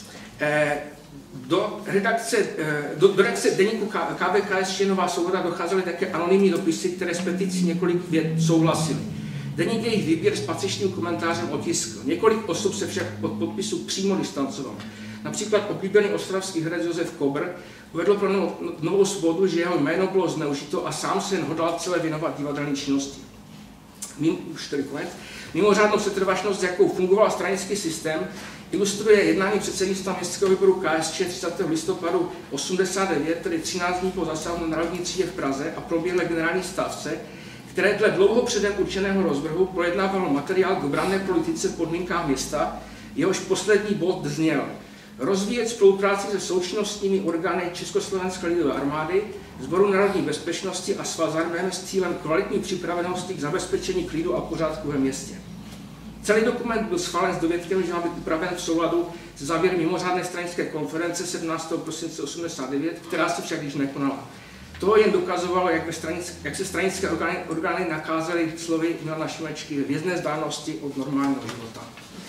Do redakce, do, do redakce deníku K B K S Č Nová svoboda docházely také anonymní dopisy, které s peticí několik vět souhlasily. Deník jejich výběr s patřičným komentářem otiskl. Několik osob se však od podpisu přímo distancovalo. Například oblíbený ostravský herec Josef Kobr uvedl pro Novou svobodu, že jeho jméno bylo zneužito a sám se jen hodlal celé věnovat divadelní činnosti. Mimo, už tedy konec. Mimořádnou setrvačnost, jakou fungoval stranický systém, ilustruje jednání předsednictva městského výboru K S Č třicátého listopadu osmdesát devět, tedy třináct dní po zásahu na Národní třídě v Praze a proběhlé generální stávce, které dle dlouho předem určeného rozvrhu projednávalo materiál k obranné politice v podmínkách města, jehož poslední bod zněl: rozvíjet spolupráci se součinnostními orgány Československé lidové armády, Sboru národní bezpečnosti a svazarmem s cílem kvalitní připravenosti k zabezpečení klidu a pořádku ve městě. Celý dokument byl schválen s dovětkem, že má být upraven v souladu se závěry mimořádné stranické konference sedmnáctého prosince osmdesát devět, která se však již nekonala. To jen dokazovalo, jak, ve stranic, jak se stranické orgány, orgány nakázaly slovy Milana Šimečky ve vězné vzdálenosti od normálního života.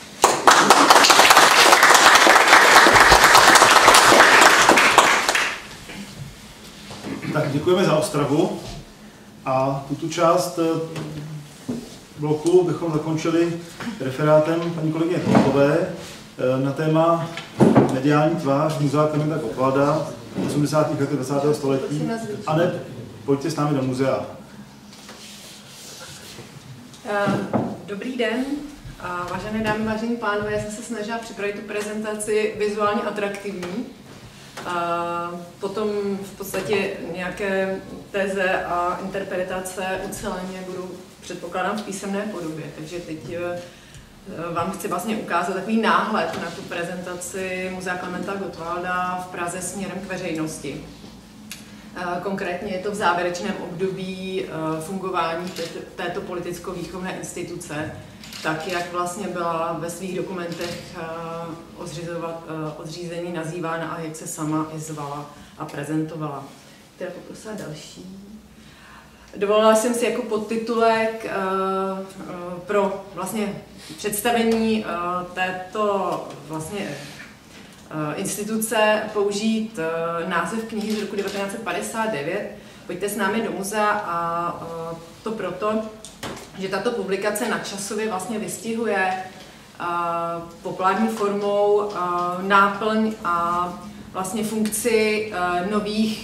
Tak děkujeme za Ostravu a tuto část bloku bychom zakončili referátem paní kolegyně Kolkové na téma mediální tvář muzea Klementa Gottwalda v osmdesátých letech dvacátého století. A ne, pojďte s námi do muzea. Dobrý den, vážené dámy, vážení pánové, já jsem se snažila připravit tu prezentaci vizuálně atraktivní. Potom v podstatě nějaké teze a interpretace uceleně budou, předpokládám, v písemné podobě. Takže teď vám chci vlastně ukázat takový náhled na tu prezentaci Muzea Klementa Gottwalda v Praze směrem k veřejnosti. Konkrétně je to v závěrečném období fungování této politicko-výchovné instituce, tak jak vlastně byla ve svých dokumentech odřízení nazývána a jak se sama i zvala a prezentovala. Teda poprosila další. Dovolila jsem si jako podtitulek pro vlastně představení této vlastně instituce použít název knihy z roku devatenáct set padesát devět. Pojďte s námi do muzea, a to proto, že tato publikace nadčasově vlastně vystihuje populární formou náplň a vlastně funkci nových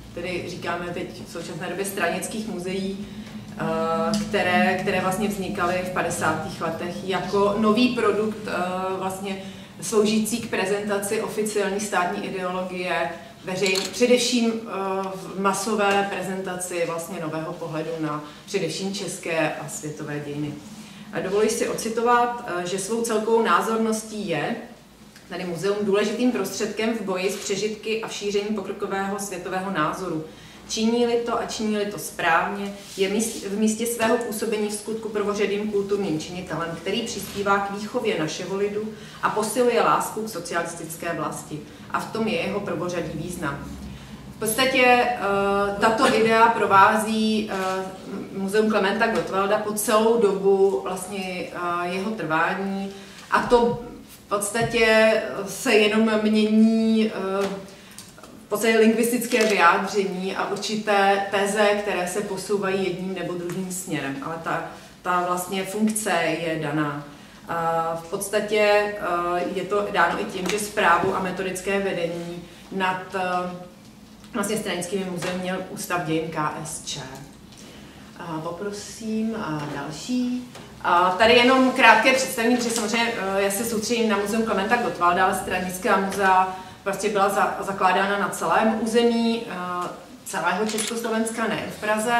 tedy říkáme teď v současné době stranických muzeí, které, které vlastně vznikaly v padesátých letech jako nový produkt vlastně sloužící k prezentaci oficiální státní ideologie, veřejn, především v masové prezentaci vlastně nového pohledu na především české a světové dějiny. A dovoluji si ocitovat, že svou celkovou názorností je tady muzeum důležitým prostředkem v boji s přežitky a v šíření pokrokového světového názoru. Činí-li to a činí-li to správně, je v místě svého působení v skutku prvořadým kulturním činitelem, který přispívá k výchově našeho lidu a posiluje lásku k socialistické vlasti. A v tom je jeho prvořadý význam. V podstatě tato idea provází muzeum Klementa Gottwalda po celou dobu vlastně jeho trvání a to v podstatě se jenom mění v podstatě lingvistické vyjádření a určité teze, které se posouvají jedním nebo druhým směrem, ale ta, ta vlastně funkce je daná. V podstatě je to dáno i tím, že správu a metodické vedení nad vlastně stranickými muzeem měl Ústav dějin K S Č. Poprosím další. Tady jenom krátké představení, protože samozřejmě já se soustředím na muzeum Klementa Gottwalda, ale stranická muzea prostě byla za, zakládána na celém území celého Československa, ne v Praze.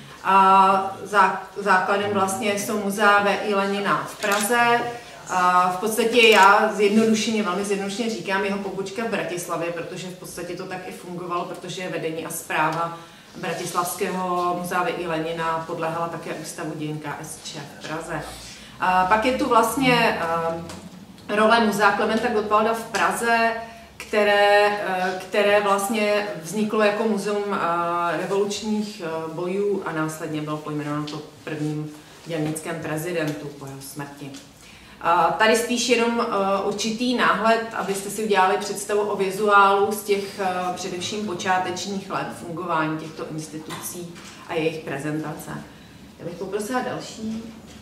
A zá, základem vlastně jsou muzea V I Lenina v Praze. A v podstatě já zjednodušeně, velmi zjednodušeně říkám jeho pobočka v Bratislavě, protože v podstatě to tak i fungovalo, protože vedení a správa Bratislavského muzea V I Lenina podléhala také Ústavu dějin K S Č v Praze. A pak je tu vlastně role muzea Klementa Gottwalda v Praze, Které, které vlastně vzniklo jako muzeum revolučních bojů a následně bylo pojmenováno po prvním dělnickém prezidentu po jeho smrti. Tady spíš jenom určitý náhled, abyste si udělali představu o vizuálu z těch především počátečních let fungování těchto institucí a jejich prezentace. Já bych poprosila další.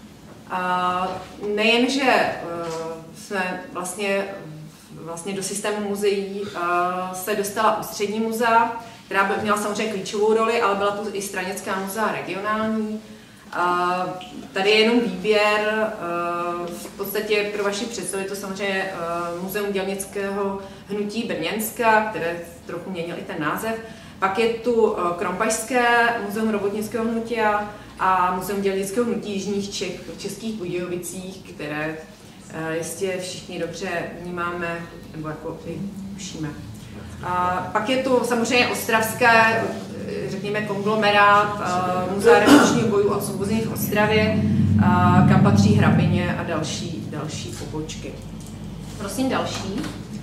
Nejenže jsme vlastně Vlastně do systému muzeí uh, se dostala ústřední muzea, která by měla samozřejmě klíčovou roli, ale byla tu i stranická muzea regionální. Uh, tady je jenom výběr, uh, v podstatě pro vaši představu je to samozřejmě uh, Muzeum dělnického hnutí Brněnska, které trochu měnil i ten název. Pak je tu uh, Krompašské muzeum robotnického hnutí a Muzeum dělnického hnutí Jižních Čech v Českých Budějovicích, které jistě všichni dobře vnímáme, nebo jako i tušíme. A pak je tu samozřejmě ostravské, řekněme, konglomerát Muzea revolučního boju a osvobození v Ostravě, kam patří Hrabině a další, další pobočky. Prosím další.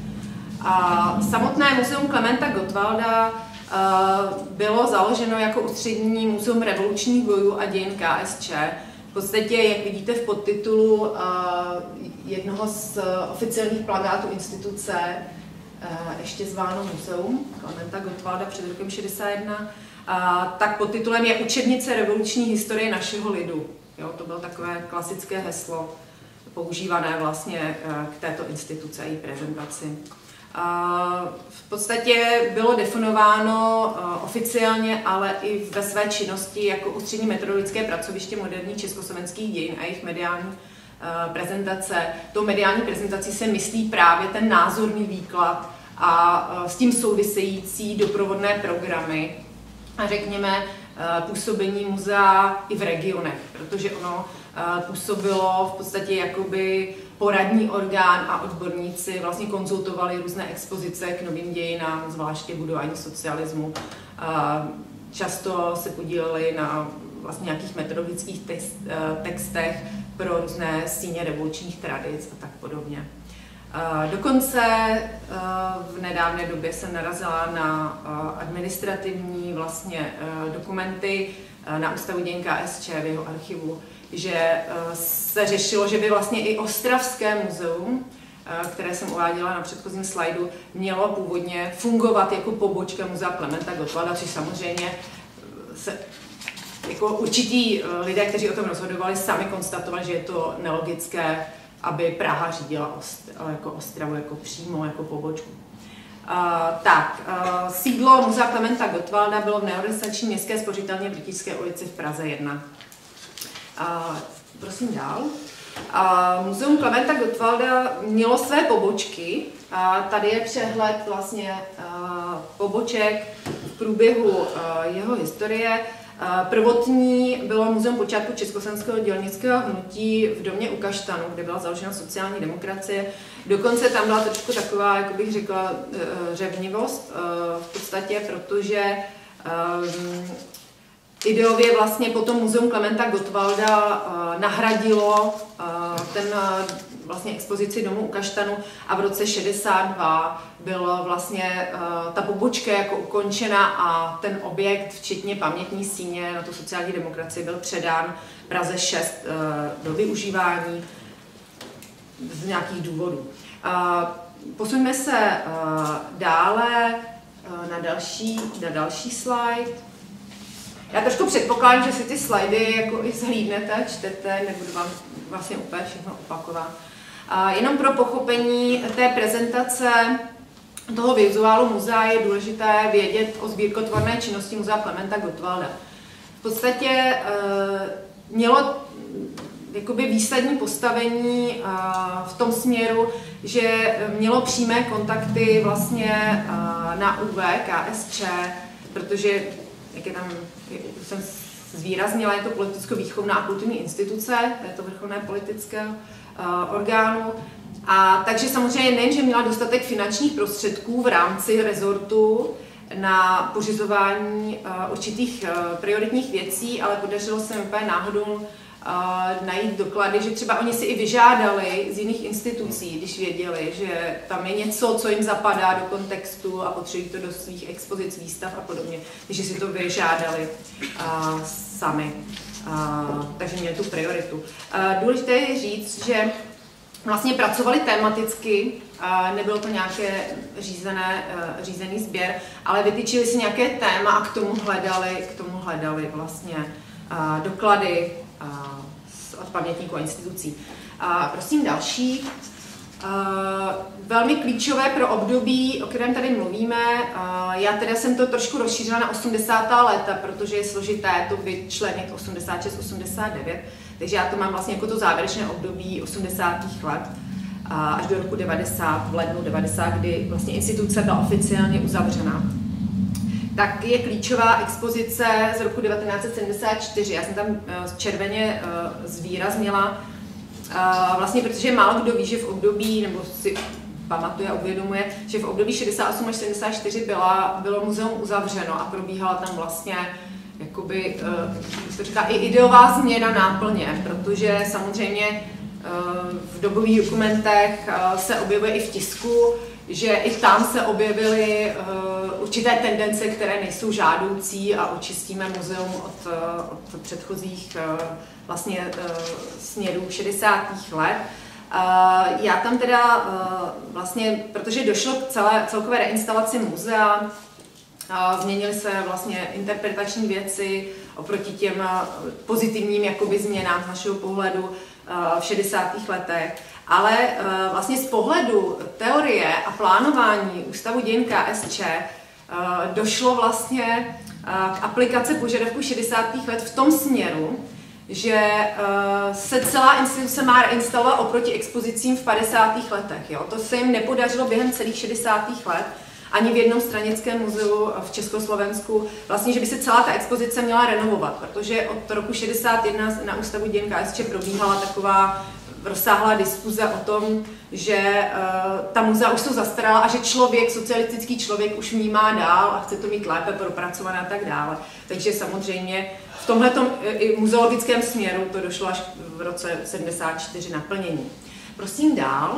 A samotné muzeum Klementa Gottwalda bylo založeno jako ústřední muzeum revolučních bojů a dějin K S Č. V podstatě, jak vidíte v podtitulu jednoho z oficiálních plakátů instituce, ještě zváno Muzeum Klementa Gottwalda před rokem šedesát jedna, tak podtitulem je Učebnice revoluční historie našeho lidu. Jo, to bylo takové klasické heslo, používané vlastně k této instituce a její prezentaci. V podstatě bylo definováno oficiálně, ale i ve své činnosti jako ústřední metodologické pracoviště moderních československých dějin a jejich mediální prezentace. Tou mediální prezentací se myslí právě ten názorný výklad a s tím související doprovodné programy a řekněme působení muzea i v regionech, protože ono působilo v podstatě jakoby poradní orgán a odborníci vlastně konzultovali různé expozice k novým dějinám, zvláště budování socialismu. Často se podíleli na vlastně nějakých metodologických textech pro různé síně revolučních tradic a tak podobně. Dokonce v nedávné době jsem narazila na administrativní vlastně dokumenty na Ústavu dějin K S Č v jeho archivu, že se řešilo, že by vlastně i Ostravské muzeum, které jsem uváděla na předchozím slajdu, mělo původně fungovat jako pobočka muzea Klementa Gottwalda, což samozřejmě se jako určití lidé, kteří o tom rozhodovali, sami konstatovali, že je to nelogické, aby Praha řídila Ost, jako Ostravu jako přímo jako pobočku. tak, uh, sídlo Muzea Klementa Gottwalda bylo v neorenesanční městské spořitelně v Rytířské ulici v Praze jedna. Uh, prosím dál. Uh, Muzeum Klementa Gottwalda mělo své pobočky. Uh, tady je přehled vlastně uh, poboček v průběhu uh, jeho historie. Uh, prvotní bylo muzeum počátku československého dělnického hnutí v domě u Kaštanu, kde byla založena sociální demokracie. Dokonce tam byla trošku taková, jak bych řekla, uh, řevnivost uh, v podstatě, protože um, ideově vlastně potom muzeum Klementa Gottwalda uh, nahradilo uh, ten uh, vlastně expozici domu u Kaštanu a v roce šedesát dva byla vlastně uh, ta pobočka jako ukončena a ten objekt, včetně pamětní síně na tu sociální demokracii, byl předán Praze šest uh, do využívání z nějakých důvodů. Uh, posuňme se uh, dále uh, na další, na další slide. Já trošku předpokládám, že si ty slajdy jako i zhlídnete, čtete, nebudu vám vlastně úplně všechno opakovat. A jenom pro pochopení té prezentace toho vizuálu muzea je důležité vědět o sbírkotvorné činnosti Muzea Klementa Gottwalda. V podstatě e, mělo jakoby výsadní postavení e, v tom směru, že mělo přímé kontakty vlastně e, na U V, K S Č, protože jak je tam, jsem zvýraznila, je to politicko-výchovná a kulturní instituce, je to vrcholné politické uh, orgánu. A takže samozřejmě nejen, že měla dostatek finančních prostředků v rámci rezortu na pořizování uh, určitých uh, prioritních věcí, ale podařilo se mi úplně náhodou uh, najít doklady, že třeba oni si i vyžádali z jiných institucí, když věděli, že tam je něco, co jim zapadá do kontextu a potřebují to do svých expozic, výstav a podobně, takže si to vyžádali uh, sami. Uh, takže měli tu prioritu. Uh, důležité je říct, že vlastně pracovali tematicky, uh, nebylo to nějaké řízené, uh, řízený sběr, ale vytyčili si nějaké téma a k tomu hledali, k tomu hledali vlastně uh, doklady od pamětníků a institucí. A prosím další. Velmi klíčové pro období, o kterém tady mluvíme, já teda jsem to trošku rozšířila na osmdesátá léta, protože je složité to vyčlenit osmdesát šest osmdesát devět, takže já to mám vlastně jako to závěrečné období osmdesátých let až do roku devadesát, v lednu devadesát, kdy vlastně instituce byla oficiálně uzavřena. Tak je klíčová expozice z roku devatenáct set sedmdesát čtyři. Já jsem tam červeně zvýraznila, vlastně protože málo kdo ví, že v období, nebo si pamatuje a uvědomuje, že v období šedesát osm až sedmdesát čtyři byla, bylo muzeum uzavřeno a probíhala tam vlastně jakoby, jak to říká, i ideová změna náplně, protože samozřejmě v dobových dokumentech se objevuje i v tisku, že i tam se objevily uh, určité tendence, které nejsou žádoucí a očistíme muzeum od, uh, od předchozích uh, vlastně uh, směrů šedesátých let. Uh, já tam teda uh, vlastně, protože došlo k celé, celkové reinstalaci muzea, uh, změnily se vlastně interpretační věci oproti těm uh, pozitivním jakoby změnám z našeho pohledu uh, v šedesátých letech. Ale uh, vlastně z pohledu teorie a plánování Ústavu dějin K S Č uh, došlo vlastně uh, k aplikaci požadavků šedesátých let v tom směru, že uh, se celá instituce má reinstalovat oproti expozicím v padesátých letech. Jo? To se jim nepodařilo během celých šedesátých let, ani v jednom stranickém muzeu v Československu, vlastně, že by se celá ta expozice měla renovovat, protože od roku šedesát jedna na Ústavu dějin K S Č probíhala taková rozsáhlá diskuze o tom, že uh, ta muzea už jsou zastaralá a že člověk, socialistický člověk už vnímá dál a chce to mít lépe propracované a tak dále. Takže samozřejmě v tomhletom i muzeologickém směru to došlo až v roce sedmdesát čtyři naplnění. Prosím dál.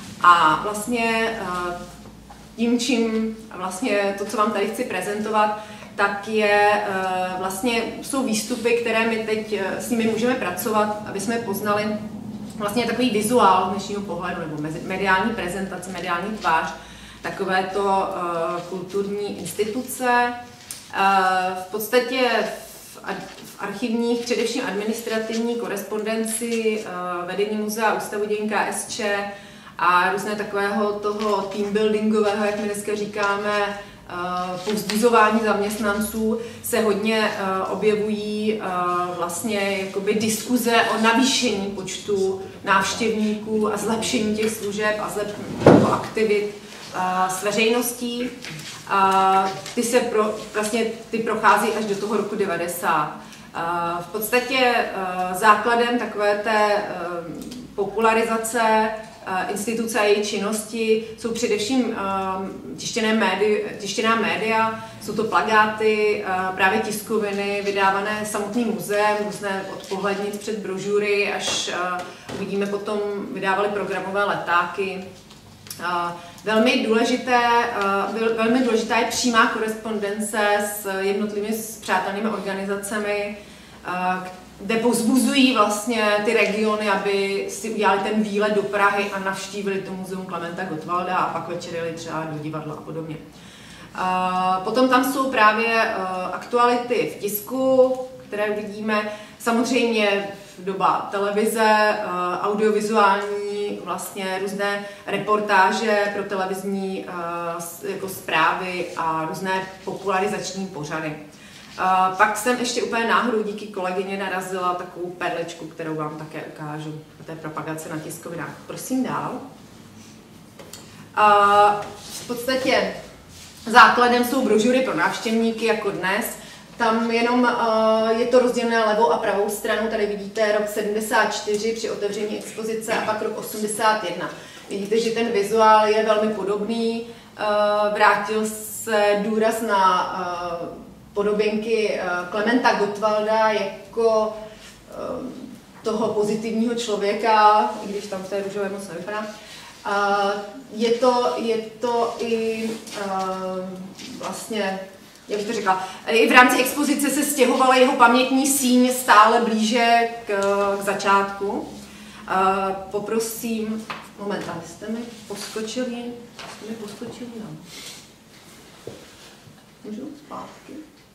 A vlastně uh, tím, čím vlastně to, co vám tady chci prezentovat, tak je uh, vlastně jsou výstupy, které my teď uh, s nimi můžeme pracovat, aby jsme poznali vlastně takový vizuál z dnešního pohledu, nebo mediální prezentace, mediální tvář takovéto uh, kulturní instituce. Uh, v podstatě v, v archivních, především administrativní korespondenci uh, vedení muzea Ústavu dějin K S Č a různé takového toho team buildingového, jak my dneska říkáme, povzbuzování zaměstnanců se hodně objevují vlastně jakoby diskuze o navýšení počtu návštěvníků a zlepšení těch služeb a zlepšení aktivit s veřejností. Ty se pro, vlastně ty prochází až do toho roku devadesát. V podstatě základem takové té popularizace instituce a její činnosti jsou především tištěné médi, tištěná média, jsou to plakáty, právě tiskoviny vydávané samotným muzeem, různé od pohlednic před brožury, až uvidíme potom vydávali programové letáky. Velmi, důležité, velmi důležitá je přímá korespondence s jednotlivými spřátelnými organizacemi, kde povzbuzují vlastně ty regiony, aby si udělali ten výlet do Prahy a navštívili to muzeum Klementa Gottwalda a pak večerili třeba do divadla a podobně. Potom tam jsou právě aktuality v tisku, které uvidíme. Samozřejmě doba televize, audiovizuální, vlastně různé reportáže pro televizní jako zprávy a různé popularizační pořady. Uh, pak jsem ještě úplně náhodou díky kolegyně narazila takovou perličku, kterou vám také ukážu o té propagaci na tiskovinách. Prosím dál. Uh, v podstatě základem jsou brožury pro návštěvníky, jako dnes. Tam jenom uh, je to rozdělené levou a pravou stranu. Tady vidíte rok sedmdesát čtyři při otevření expozice a pak rok osmdesát jedna. Vidíte, že ten vizuál je velmi podobný. Uh, vrátil se důraz na uh, podobinky Klementa Gottwalda jako toho pozitivního člověka, i když tam v té růžové moc nevypadá. Je to, je to i vlastně, jak bych to řekla, i v rámci expozice se stěhovala jeho pamětní síň stále blíže k, k začátku. Poprosím, moment, ale jste mi poskočili, jste mi poskočili nám. Můžu zpátky?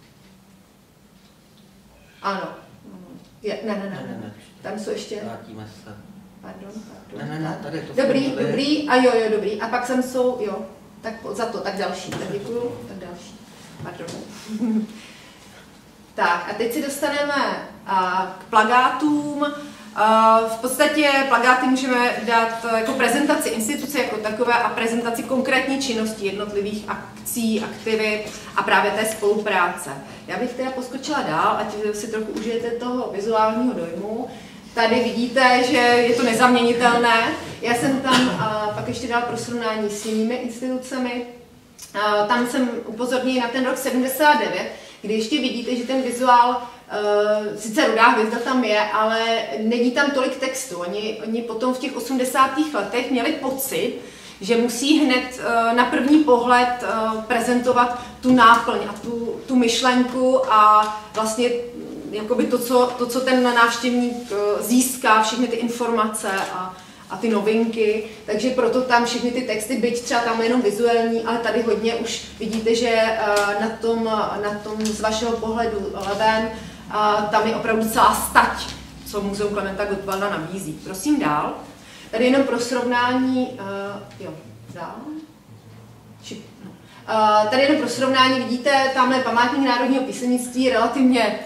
Ano. Je, ne, ne, ne, ne, ne. Tam jsou ještě... Vrátíme se. Pardon, pardon. Ne, ne, ne, tady to dobrý, dobrý, a jo, jo, dobrý. A pak sem jsou, jo, tak za to, tak další. Tak děkuju, tak další. Pardon. Tak, a teď si dostaneme a, k plakátům. V podstatě plakáty můžeme dát jako prezentaci instituce jako takové a prezentaci konkrétní činnosti jednotlivých akcí, aktivit a právě té spolupráce. Já bych teda poskočila dál, ať si trochu užijete toho vizuálního dojmu. Tady vidíte, že je to nezaměnitelné. Já jsem tam a, pak ještě dal pro srovnání s jinými institucemi. A, tam jsem upozornila na ten rok sedmdesát devět, kdy ještě vidíte, že ten vizuál Uh, sice Rudá hvězda tam je, ale není tam tolik textu. Oni, oni potom v těch osmdesátých letech měli pocit, že musí hned uh, na první pohled uh, prezentovat tu náplň a tu, tu myšlenku a vlastně jakoby to, co, to, co ten návštěvník uh, získá, všechny ty informace a, a ty novinky. Takže proto tam všechny ty texty, byť třeba tam jenom vizuální, ale tady hodně už vidíte, že uh, na tom, na tom z vašeho pohledu levém a tam je opravdu celá stať, co Muzeum Klementa Gottwalda nabízí. Prosím dál. Tady jenom pro srovnání, uh, jo, dál. Či, no. uh, tady jenom pro srovnání vidíte, tamhle památník národního písemnictví, relativně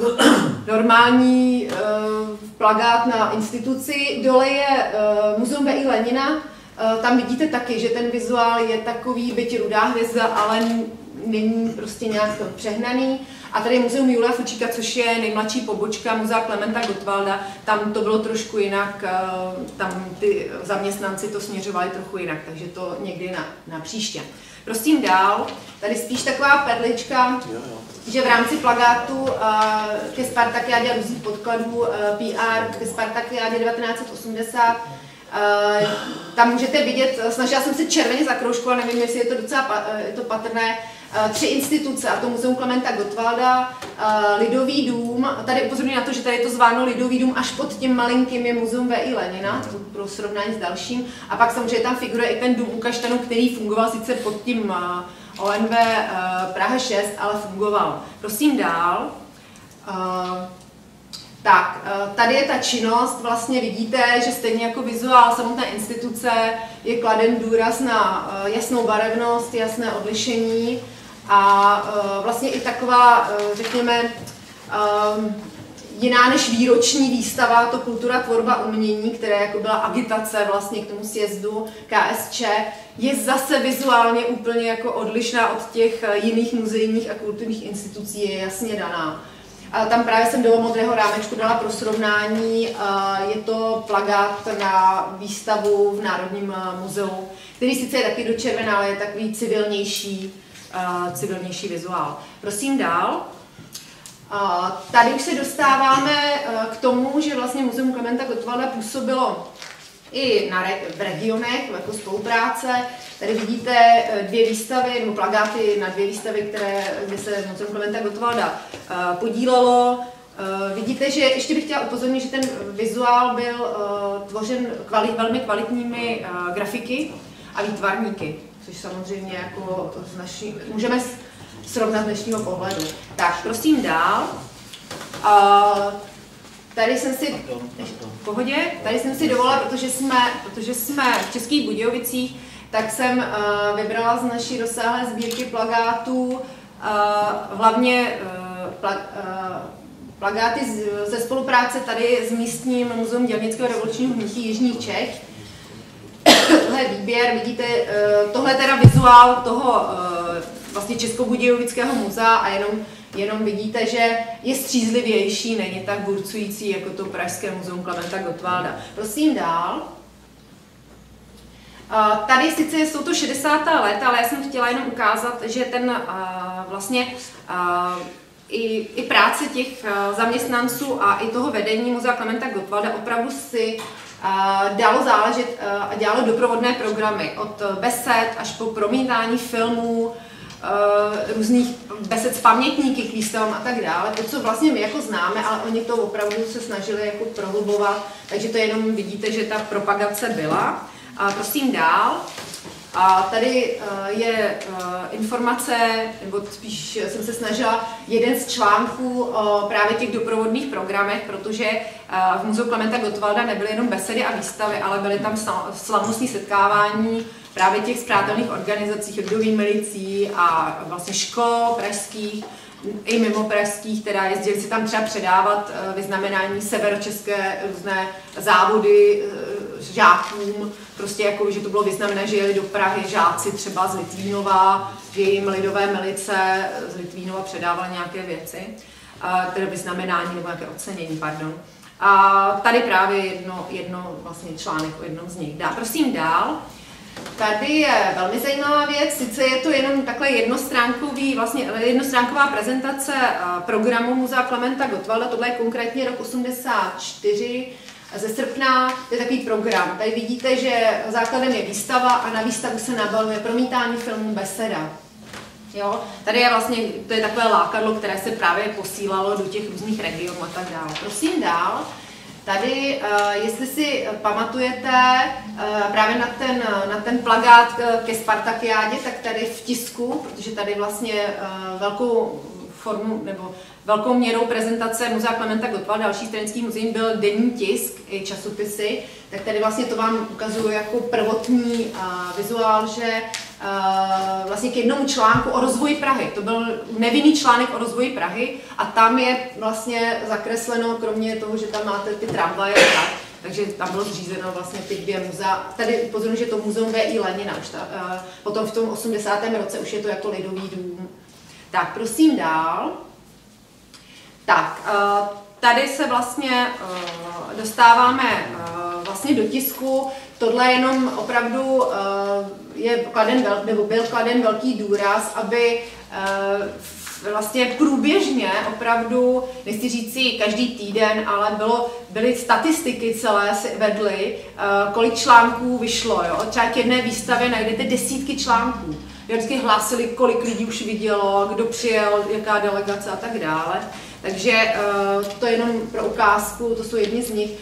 normální uh, plakát na instituci. Dole je uh, Muzeum V I Lenina. Uh, tam vidíte taky, že ten vizuál je takový, byť Rudá hvězda, ale není prostě nějak přehnaný. A tady je Muzeum Julia Fučíka, což je nejmladší pobočka Muzea Klementa Gottwalda. Tam to bylo trošku jinak, tam ty zaměstnanci to směřovali trochu jinak, takže to někdy na, na příště. Prosím dál, tady spíš taková perlička, že v rámci plakátu ke Spartakiádě a různých podkladů P R ke Spartakiádě devatenáct set osmdesát, tam můžete vidět, snažila jsem se červeně zakroužkovat, nevím, jestli je to docela je to patrné, tři instituce, a to Muzeum Klementa Gottwalda, Lidový dům, tady upozorňuji na to, že tady je to zváno Lidový dům, až pod tím malinkým je Muzeum V I Lenina, to pro srovnání s dalším, a pak samozřejmě tam figuruje i ten dům u Kaštanu, který fungoval sice pod tím O N V Praha šest, ale fungoval. Prosím dál. Tak, tady je ta činnost, vlastně vidíte, že stejně jako vizuál samotné instituce je kladen důraz na jasnou barevnost, jasné odlišení a vlastně i taková, řekněme, jiná než výroční výstava, to Kultura, tvorba, umění, která jako byla agitace vlastně k tomu sjezdu K S Č, je zase vizuálně úplně jako odlišná od těch jiných muzejních a kulturních institucí, je jasně daná. A tam právě jsem do modrého rámečku dala pro srovnání, je to plakát na výstavu v Národním muzeu, který sice je taky do červená, ale je takový civilnější, civilnější vizuál. Prosím dál. Tady už se dostáváme k tomu, že vlastně Muzeum Klementa Gottwalda působilo i na re, v regionech, jako spolupráce. Tady vidíte dvě výstavy, nebo plakáty na dvě výstavy, které, kde se Muzeum Klementa Gottwalda uh, podílelo. Uh, vidíte, že ještě bych chtěla upozornit, že ten vizuál byl uh, tvořen kvali, velmi kvalitními uh, grafiky a výtvarníky, což samozřejmě jako z naší, můžeme srovnat z dnešního pohledu. Tak, prosím dál. Uh, Tady jsem si, v pohodě, tady jsem si dovolila, protože jsme, protože jsme v Českých Budějovicích, tak jsem uh, vybrala z naší rozsáhlé sbírky plakátů uh, hlavně uh, pla, uh, plakáty z, ze spolupráce tady s místním Muzeum dělnického revolučního hnutí Jižních Čech. Tohle je výběr, vidíte, uh, tohle je teda vizuál toho uh, vlastně Českobudějovického muzea a jenom Jenom vidíte, že je střízlivější, není tak burcující jako to pražské Muzeum Klementa Gottwalda. Prosím dál. Tady sice jsou to šedesátá léta, ale já jsem chtěla jenom ukázat, že ten vlastně i, i práce těch zaměstnanců a i toho vedení Muzea Klementa Gottwalda opravdu si dalo záležet a dělalo doprovodné programy od besed až po promítání filmů, Uh, různých besed s pamětníky k výstavám a tak dále, to, co vlastně my jako známe, ale oni to opravdu se snažili jako prohlubovat, takže to jenom vidíte, že ta propagace byla. Uh, prosím dál. A tady uh, je uh, informace, nebo spíš jsem se snažila jeden z článků o právě těch doprovodných programech, protože uh, v Muzeu Klementa Gottwalda nebyly jenom besedy a výstavy, ale byly tam slavnostní setkávání právě těch spřátelných organizací, lidových milicí a vlastně škol pražských, i mimo pražských, teda jezdili si tam třeba předávat vyznamenání severočeské různé závody žákům, prostě jako, že to bylo vyznamené, že jeli do Prahy žáci třeba z Litvínova, že jim lidové milice z Litvínova předávaly nějaké věci, tedy vyznamenání nebo nějaké ocenění, pardon. A tady právě jedno, jedno vlastně článek o jednom z nich. Dá, prosím dál. Tady je velmi zajímavá věc, sice je to jenom takhle jednostránkový, vlastně jednostránková prezentace programu Muzea Klementa Gottwalda, tohle je konkrétně rok osmdesát čtyři, ze srpna, to je takový program. Tady vidíte, že základem je výstava a na výstavu se nabaluje promítání filmu, beseda. Jo? Tady je vlastně, to je takové lákadlo, které se právě posílalo do těch různých regionů a tak dále. Prosím dál. Tady, jestli si pamatujete právě na ten, na ten plakát ke Spartakiádě, tak tady v tisku, protože tady vlastně velkou formu nebo velkou měrou prezentace Muzea Klementa Gottwalda a dalších stranických muzeí byl denní tisk i časopisy, tak tady vlastně to vám ukazuju jako prvotní vizuál, že vlastně k jednomu článku o rozvoji Prahy. To byl nevinný článek o rozvoji Prahy a tam je vlastně zakresleno, kromě toho, že tam máte ty tramvaje a tak, takže tam bylo zřízeno vlastně ty dvě muzea. Tady upozorňuji, že to muzeum V I Lenina už ta, potom v tom osmdesátém roce už je to jako lidový dům. Tak, prosím dál. Tak, tady se vlastně dostáváme vlastně do tisku. Tohle jenom opravdu je kladen, nebo byl kladen velký důraz, aby vlastně průběžně opravdu, nechci říci každý týden, ale bylo, byly statistiky celé si vedly, kolik článků vyšlo. Jo? Třeba k jedné výstavě najdete desítky článků. Vždycky hlásili, kolik lidí už vidělo, kdo přijel, jaká delegace a tak dále. Takže to je jenom pro ukázku, to jsou jedni z nich.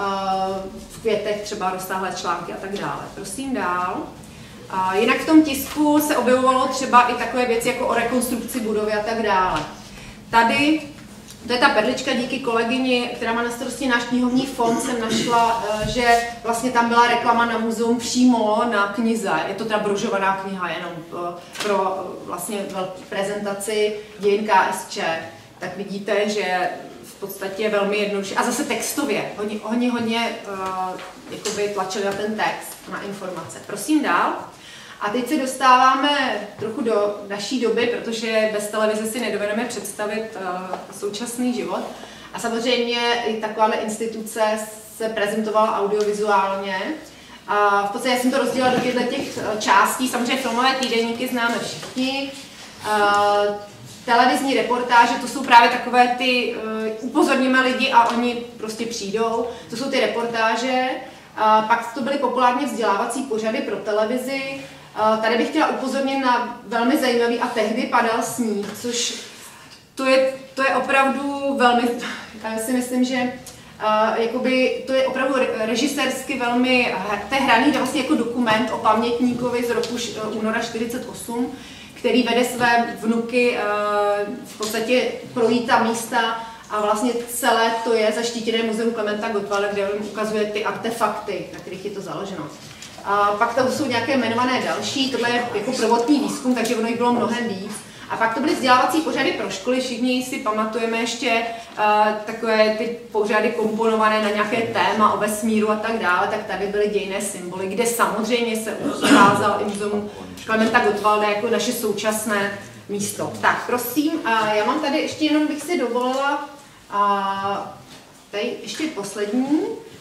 V Květech třeba rozsáhlé články a tak dále. Prosím dál. A jinak v tom tisku se objevovalo třeba i takové věci jako o rekonstrukci budovy a tak dále. Tady To je ta perlička díky kolegyni, která má na starosti náš knihovní fond, jsem našla, že vlastně tam byla reklama na muzeum přímo na knize. Je to teda brožovaná kniha, jenom pro vlastně prezentaci dějin K S Č. Tak vidíte, že v podstatě velmi jednoduše. A zase textově. Oni hodně, hodně uh, jakoby tlačili na ten text, na informace. Prosím dál. A teď se dostáváme trochu do naší doby, protože bez televize si nedovedeme představit uh, současný život. A samozřejmě i takováhle instituce se prezentovala audiovizuálně. A v podstatě já jsem to rozdělila do těchto těch částí. Samozřejmě filmové týdeníky známe všichni. Uh, televizní reportáže, to jsou právě takové ty, uh, upozorníme lidi a oni prostě přijdou. To jsou ty reportáže. Uh, pak to byly populárně vzdělávací pořady pro televizi. Uh, tady bych chtěla upozornit na velmi zajímavý a tehdy padal sníh, což to je, to je opravdu velmi, já si myslím, že uh, jakoby, to je opravdu režisérsky velmi, to je hraný vlastně jako dokument o pamětníkovi z roku uh, února čtyřicet osm, který vede své vnuky uh, v podstatě projít ta místa a vlastně celé to je zaštítěné muzeum Klementa Gottwalda, kde on ukazuje ty artefakty, na kterých je to založeno. A pak tam jsou nějaké jmenované další, tohle je jako prvotní výzkum, takže ono jich bylo mnohem víc. A pak to byly vzdělávací pořady pro školy, všichni si pamatujeme ještě uh, takové ty pořady komponované na nějaké téma o vesmíru a tak dále, tak tady byly dějinné symboly, kde samozřejmě se ukázal i muzeum Klementa Gottwalda jako naše současné místo. Tak prosím, uh, já mám tady ještě jenom bych si dovolila, uh, tady ještě poslední,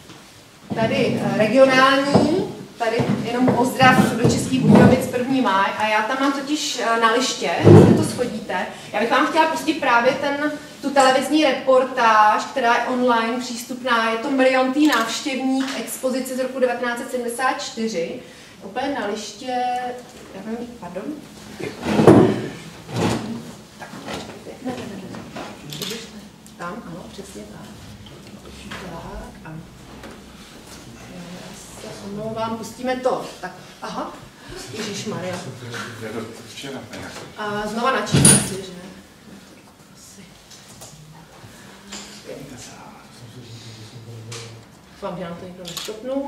tady uh, regionální, tady jenom pozdrav do Českých Budějovic první máj a já tam mám totiž na liště, jestli to shodíte. Já bych vám chtěla pustit právě ten, tu televizní reportáž, která je online přístupná. Je to miliontý návštěvník expozice z roku devatenáct set sedmdesát čtyři. Úplně na liště, já nevím, pardon. Tak, ne, ne, ne, ne. Tam, ano, přesně tak. Tak, ano. Omlouvám, pustíme to. Tak, aha, ježišmarja. A znova načítat si, že? Vám, že nám to někdo nestopnul.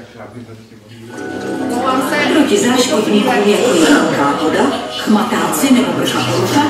Omlouvám se. Proti záškodníkům jako je náhoda, chmatáci nebo brchatorka.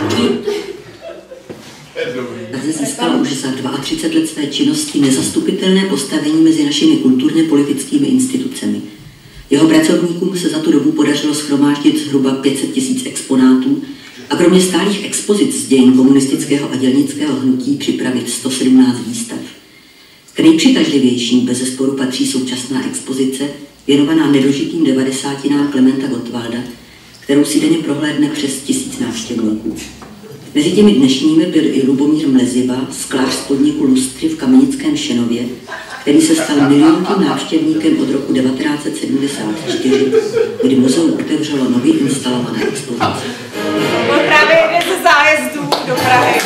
Praze získal už za třicet dva let své činnosti nezastupitelné postavení mezi našimi kulturně-politickými institucemi. Jeho pracovníkům se za tu dobu podařilo shromáždit zhruba pět set tisíc exponátů a kromě stálých expozic z dějin komunistického a dělnického hnutí připravit sto sedmnáct výstav. K nejpřitažlivějším bezesporu patří současná expozice věnovaná nedožitým devadesátinám Klementa Gottwalda, kterou si denně prohlédne přes tisíc návštěvníků. Mezi těmi dnešními byl i Lubomír Mleziva, sklář z podniku Lustry v Kamenickém Šenově, který se stal miliontým návštěvníkem od roku devatenáct set sedmdesát čtyři, kdy muzeum otevřelo nově instalované expozice. On právě jde ze zájezdů do Prahy.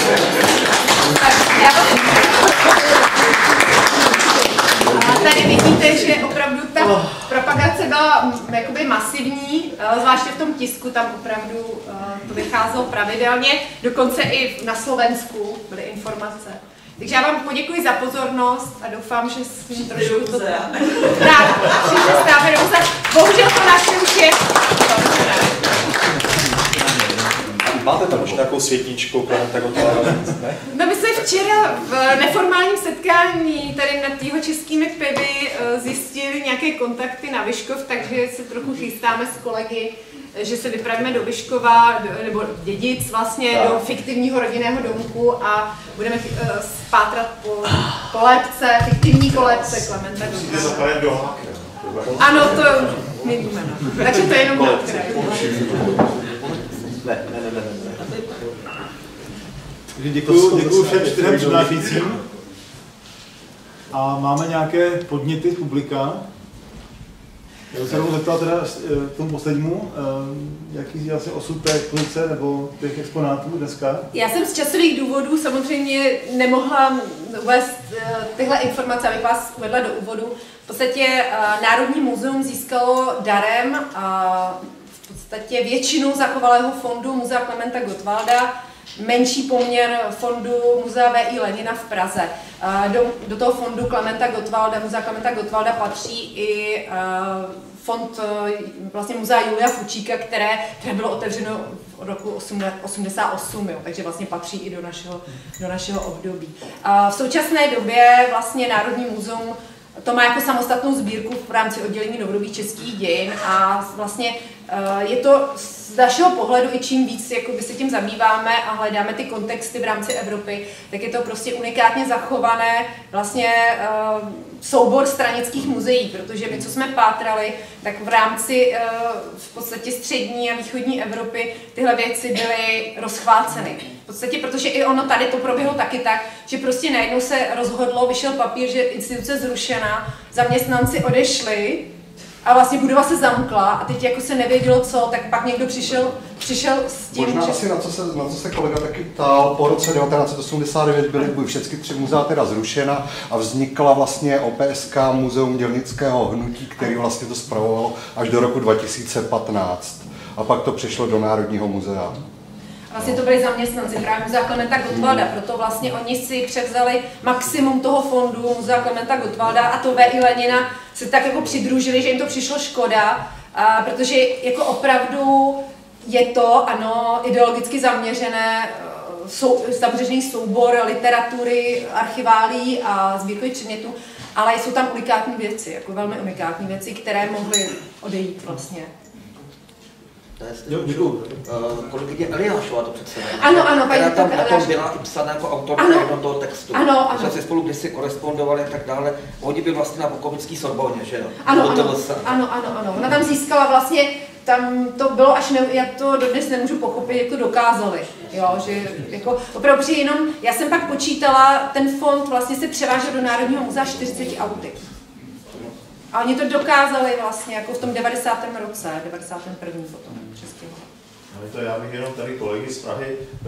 A tady vidíte, že opravdu ta propagace byla jakoby masivní, zvláště v tom tisku, tam opravdu to vycházelo pravidelně, dokonce i na Slovensku byly informace. Takže já vám poděkuji za pozornost a doufám, že s tím trošku to... Tak, všichni stáme ruce. Bohužel to naše už je... Máte tam už nějakou světničku, tak o ne? No my jsme včera v neformálním setkání tady nad jihočeskými pivy zjistili nějaké kontakty na Vyškov, takže se trochu chystáme s kolegy, že se vypravíme do Vyškova, nebo Dědic vlastně, do fiktivního rodinného domku a budeme spátrat po kolébce, fiktivní kolébce Klementa Gottwalda. Ano, to my víme, no. Takže to je jenom na okraj. Ne, ne, ne, ne, ne. Děkuju, děkuju všem čtyřem přednášejícím. A máme nějaké podněty z publika. Já se rovnou zeptal teda k tomu poslednímu, jaký je asi osud té expozice nebo těch exponátů dneska? Já jsem z časových důvodů samozřejmě nemohla uvést tyhle informace, abych vás uvedla do úvodu. V podstatě Národní muzeum získalo darem v podstatě většinu zachovalého fondu Muzea Klementa Gottwalda menší poměr fondu Muzea V I Lenina v Praze. Do, do toho fondu Klementa Gottwalda, Muzea Klementa Gottwalda patří i fond vlastně Muzea Julia Fučíka, které, které bylo otevřeno v roku osmdesát osm, jo, takže vlastně patří i do našeho, do našeho období. V současné době vlastně Národní muzeum to má jako samostatnou sbírku v rámci oddělení novodobých českých dějin a vlastně je to z našeho pohledu i čím víc jakoby se tím zabýváme a hledáme ty kontexty v rámci Evropy, tak je to prostě unikátně zachované vlastně uh, soubor stranických muzeí, protože my, co jsme pátrali, tak v rámci uh, v podstatě střední a východní Evropy tyhle věci byly rozchváceny. V podstatě, protože i ono tady to proběhlo taky tak, že prostě najednou se rozhodlo, vyšel papír, že instituce zrušená, zaměstnanci odešli, a vlastně budova se zamkla a teď jako se nevědělo co, tak pak někdo přišel, přišel s tím, možná že... asi na co, se, na co se kolega taky ptal, po roce devatenáct set osmdesát devět byly všechny tři muzea teda zrušena a vznikla vlastně O P S K, Muzeum dělnického hnutí, který vlastně to spravovalo až do roku dva tisíce patnáct. A pak to přešlo do Národního muzea. Vlastně to byli zaměstnanci právě Muzea Klementa Gottwalda, proto vlastně oni si převzali maximum toho fondu Muzea Klementa Gottwalda a to V I Lenina se tak jako přidružili, že jim to přišlo škoda, a protože jako opravdu je to, ano, ideologicky zaměřené, sou, zaměřený soubor literatury, archiválí a sbírkových předmětů, ale jsou tam unikátní věci, jako velmi unikátní věci, které mohly odejít vlastně. Kolegyně Eliášová to přece. Ano, ano, paní která tam na tom Eliáš... byla i psaná jako autorka jednoho toho textu. Ano, ano. Jsme si spolu kdysi korespondovali a tak dále. Oni byli vlastně na Bukovický Sorboně, že jo? Ano, ano, ano, ano, ano. Ona tam získala vlastně, tam to bylo až, ne, já to dodnes nemůžu pochopit, jak to dokázali. Jo, že jako opravdu jenom, já jsem pak počítala, ten fond vlastně se převážel do Národního muzea čtyřiceti auty. A oni to dokázali vlastně jako v tom devadesátém roce, devadesátém prvním potom přesně. Ale to já bych jenom tady kolegy z Prahy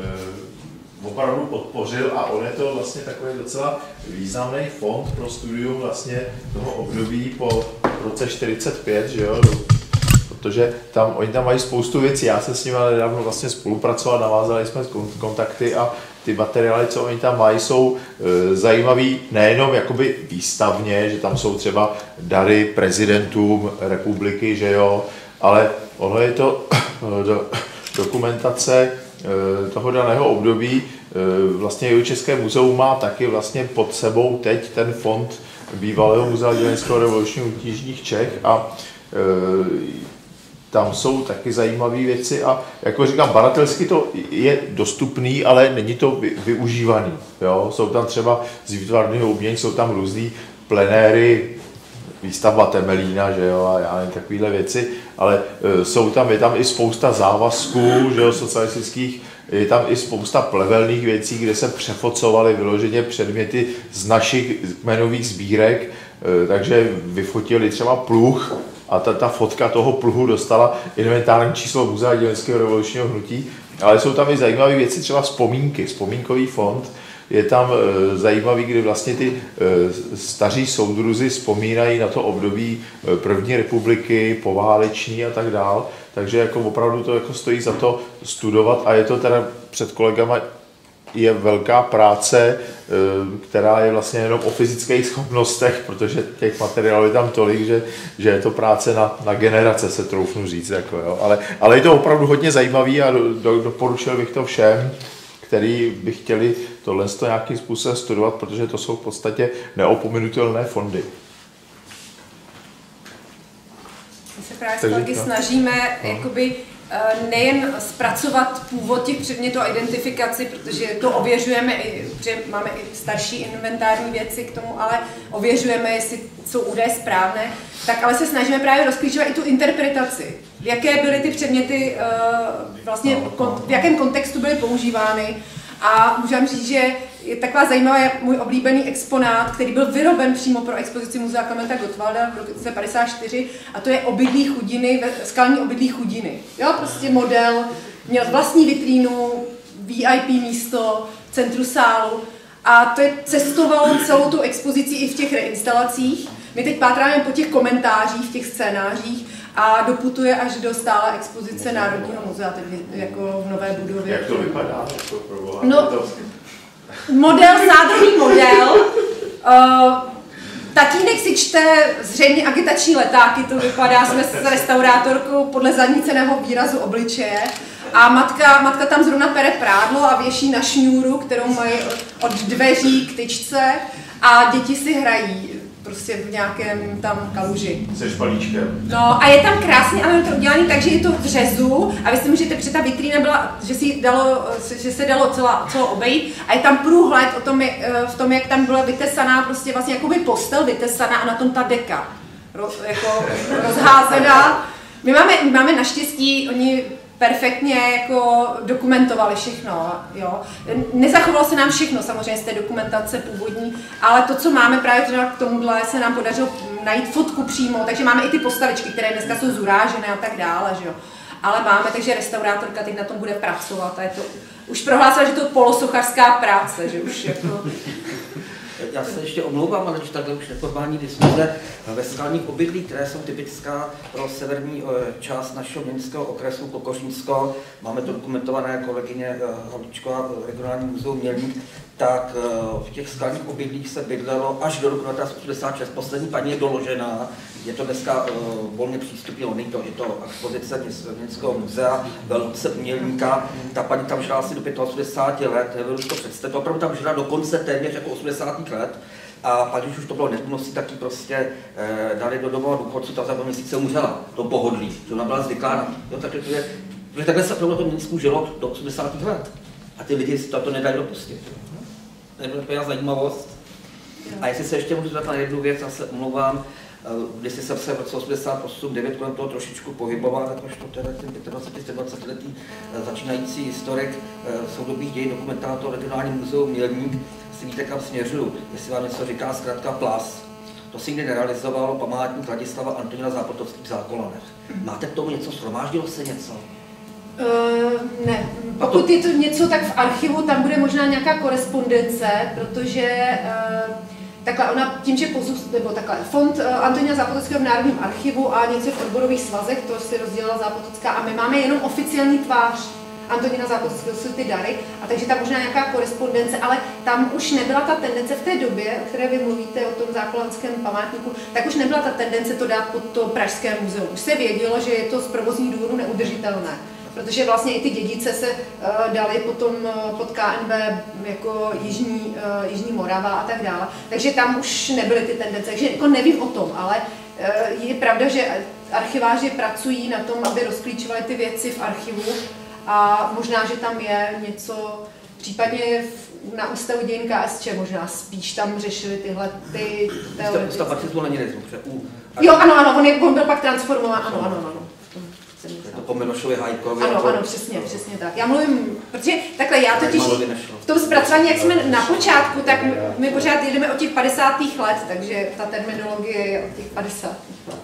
e, opravdu podpořil a on je to vlastně takový docela významný fond pro studium vlastně toho období po roce čtyřicet pět, že jo? Protože tam, oni tam mají spoustu věcí, já jsem s nimi nedávno vlastně spolupracoval, navázali jsme kontakty a ty materiály, co oni tam mají, jsou e, zajímavý nejenom jakoby výstavně, že tam jsou třeba dary prezidentům republiky, že jo, ale ono je to do, dokumentace e, toho daného období. E, vlastně Jihočeské muzeum má taky vlastně pod sebou teď ten fond bývalého muzea dělnického revolučního hnutí jižních Čech a e, tam jsou taky zajímavé věci a jako říkám, baratelsky to je dostupný, ale není to využívaný. Jo? Jsou tam třeba z výtvarného umění, jsou tam různý plenéry, výstavba Temelína, že jo, a já nevím, takovéhle věci, ale e, jsou tam, je tam i spousta závazků, že jo, socialistických, je tam i spousta plevelných věcí, kde se přefocovaly vyloženě předměty z našich kmenových sbírek, e, takže vyfotili třeba pluh, a ta, ta fotka toho pluhu dostala inventární číslo Muzea dělnického revolučního hnutí, ale jsou tam i zajímavé věci, třeba vzpomínky, vzpomínkový fond, je tam e, zajímavý, kdy vlastně ty e, staří soudruzi vzpomínají na to období e, první republiky, pováleční a tak dál, takže jako opravdu to jako stojí za to studovat a je to teda před kolegama je velká práce, která je vlastně jenom o fyzických schopnostech, protože těch materiálů je tam tolik, že, že je to práce na, na generace, se troufnu říct. Jako, jo. Ale, ale je to opravdu hodně zajímavý a do, do, doporučil bych to všem, který by chtěli tohle nějakým způsobem studovat, protože to jsou v podstatě neopominutelné fondy. My se právě s kolegy snažíme no. jakoby, nejen zpracovat původ těch předmětů a identifikaci, protože to ověřujeme, protože máme i starší inventární věci k tomu, ale ověřujeme, jestli jsou údaje správné, tak ale se snažíme právě rozklíčovat i tu interpretaci. Jaké byly ty předměty, vlastně v jakém kontextu byly používány. A můžu říct, že je taková zajímavá můj oblíbený exponát, který byl vyroben přímo pro expozici Muzea Klementa Gottwalda v roce padesát čtyři, a to je obydlí chudiny, skalní obydlí chudiny. Jo, prostě model, měl vlastní vitrínu, V I P místo v centru sálu a to je cestovalo celou tu expozici i v těch reinstalacích. My teď pátráme po těch komentářích, v těch scénářích a doputuje až do stále expozice Národního muzea, teď jako v nové budově. Jak to vypadá? Jako pro no, model, zádrný model. Uh, tatínek si čte zřejmě agitační letáky, to vypadá, jsme s restaurátorkou podle zaníceného výrazu obličeje. A matka, matka tam zrovna pere prádlo a věší na šňůru, kterou mají od dveří k tyčce a děti si hrají prostě v nějakém tam kaluži. Se špalíčkem. No a je tam krásně, ale je to udělané tak, že je to v řezu a vy si můžete, protože ta vitrína byla, že, si dalo, že se dalo celá, celou obejít a je tam průhled o tom, v tom, jak tam byla vytesaná prostě vlastně jakoby postel vytesaná a na tom ta deka roz, jako rozházená. My máme, my máme naštěstí, oni perfektně jako dokumentovali všechno, jo. Nezachovalo se nám všechno samozřejmě z té dokumentace původní, ale to, co máme právě třeba k tomuhle, se nám podařilo najít fotku přímo, takže máme i ty postavičky, které dneska jsou zurážené a tak dále, že jo. Ale máme, takže restaurátorka teď na tom bude pracovat a je to, už prohlásila, že to je polosochařská práce, že už jako... Já se ještě omlouvám, ale když takhle už neformální diskuze ve skalních obydlích, které jsou typická pro severní část našeho městského okresu Kokořínsko, máme to dokumentované kolegyně Havlíčková, regionální muzeum Mělník, tak v těch skalních obydlích se bydlelo až do roku devatenáct osmdesát šest. Poslední paní je doložená, je to dneska volně přístupné, je to, je to expozice Městského muzea Velce Mělníka. Ta paní tam žila asi do osmdesáti pěti let, nevěděl už to představit, opravdu tam žila dokonce téměř jako osmdesátých let. A pak, když už to bylo neúnosné, tak ji prostě eh, dali do domova důchodců, ta za dva měsíce umřela, to pohodlí, že ona byla zvyklá na to. Takže to je, protože takhle se opravdu to Mělnícku žilo do osmdesátých let. A ty lidi si to, to nedají dopustit. To je taková zajímavost. A jestli se ještě můžu zeptat na jednu věc, já se omlouvám, když jsem se v roce osmdesát osm devět kolem toho trošičku pohyboval, jakož to teda ten dvacet dvacet letý začínající historik soudobých dějin, dokumentátor regionální muzeum Mělník, si víte, kam směřuju, jestli vám něco říká zkrátka Plas. To si nikdy nerealizovalo památník Ladislava Antonína Zápotockých v Zákolanech. Máte k tomu něco, shromáždilo se něco? Uh, ne, pokud je to něco, tak v archivu tam bude možná nějaká korespondence, protože uh, takhle ona tím, že pozůst, nebo takhle, fond uh, Antonína Zápotockého v Národním archivu a něco v odborových svazech, to si rozdělila Zápotocká a my máme jenom oficiální tvář Antonína Zápotockého, jsou ty dary, a takže tam možná nějaká korespondence, ale tam už nebyla ta tendence v té době, o které vy mluvíte, o tom zákolanském památníku, tak už nebyla ta tendence to dát pod to Pražské muzeum. Už se vědělo, že je to z provozních důvodů neudržitelné. Protože vlastně i ty dědice se uh, daly potom uh, pod K N B jako Jižní, uh, Jižní Morava a tak dále. Takže tam už nebyly ty tendence, takže jako nevím o tom, ale uh, je pravda, že archiváři pracují na tom, aby rozklíčovali ty věci v archivu a možná, že tam je něco, případně v, na Ústavu dějin K S Č možná spíš tam řešili tyhle ty teorie. Ústav marxismu-leninismu, u... Jo, ano, ano, on, je, on byl pak transformován, ano, ano, ano. To po Milošovi Hajkovi. Ano, ano, přesně, přesně tak. Já mluvím, protože takhle já totiž v tom zpracování, jak jsme na počátku, tak my pořád jedeme od těch padesátých let, takže ta terminologie je od těch padesátých let.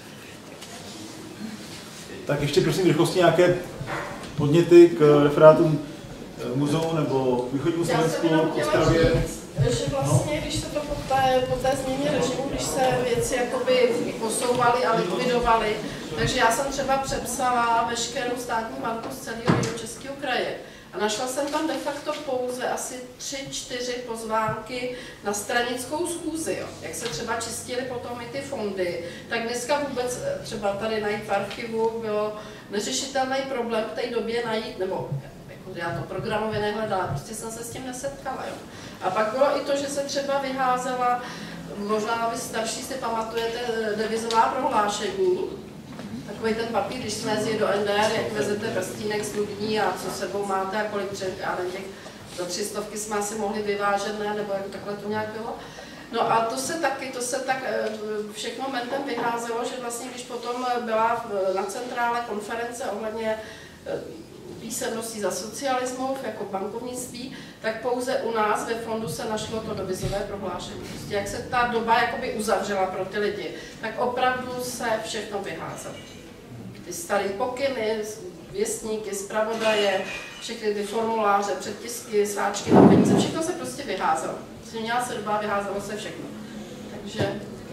Tak ještě prosím v rychlosti nějaké podněty k referátům muzeu nebo východnímu Slovensku, Ostravě. Že vlastně, když se to po té, po té změně režimu, když se věci jakoby posouvaly a likvidovaly, takže já jsem třeba přepsala veškerou státní banku z celého Jihočeského kraje. A našla jsem tam de facto pouze asi tři, čtyři pozvánky na stranickou schůzi, jo. Jak se třeba čistily potom i ty fondy, tak dneska vůbec třeba tady najít v archivu bylo neřešitelný problém v té době najít, nebo já to programově nehledala, prostě jsem se s tím nesetkala. Jo. A pak bylo i to, že se třeba vyházela, možná vy starší si pamatujete, devizová prohlášení, takový ten papír, když jsme jezdili do N D R, jak vezete prstínek sludní a co sebou máte a kolik před, a těch za tři stovky jsme asi mohli vyvážet, ne, nebo jak takhle to nějak bylo. No a to se taky, to se tak všechno mentem vyházelo, že vlastně, když potom byla na centrále konference ohledně písemností za socialismu, jako bankovnictví, tak pouze u nás ve fondu se našlo to devizové prohlášení. Prostě jak se ta doba jakoby uzavřela pro ty lidi, tak opravdu se všechno vyházelo. Ty staré pokyny, věstníky, zpravodaje, všechny ty formuláře, předtisky, sváčky na peníze, všechno se prostě vyházelo. Změnila se doba, vyházelo se všechno. Takže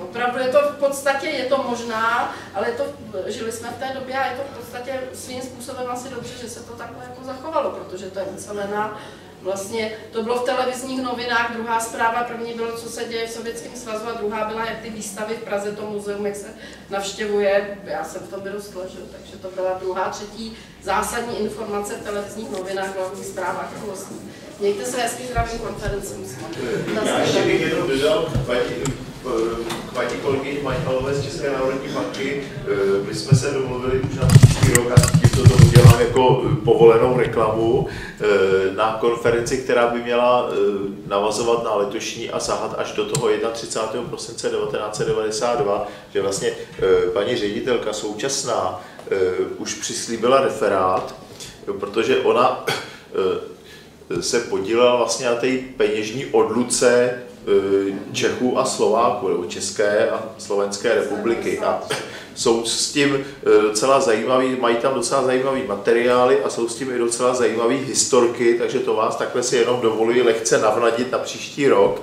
Opravdu je to v podstatě, je to možná, ale je to, žili jsme v té době a je to v podstatě svým způsobem asi dobře, že se to takhle jako zachovalo, protože to je víceména. Vlastně to bylo v televizních novinách, druhá zpráva, první bylo, co se děje v Sovětském svazu a druhá byla, jak ty výstavy v Praze, to muzeum, jak se navštěvuje. Já jsem v tom vyrostla, že? Takže to byla druhá, třetí zásadní informace v televizních novinách, hlavních zprávách a vlastně. Mějte se hezký, zdravím konferenci. Já ještě bych jenom dodal k paní kolegyni Majchalové z České národní banky. My jsme se domluvili už na příští rok a tímto to udělám jako povolenou reklamu na konferenci, která by měla navazovat na letošní a sahat až do toho třicátého prvního prosince devatenáct set devadesát dva, že vlastně paní ředitelka současná už přislíbila referát, protože ona se podílela vlastně na té peněžní odluce Čechů a Slováků, nebo České a Slovenské republiky. A jsou s tím docela zajímavý, mají tam docela zajímavý materiály a jsou s tím i docela zajímavý historky, takže to vás takhle si jenom dovoluji lehce navnadit na příští rok.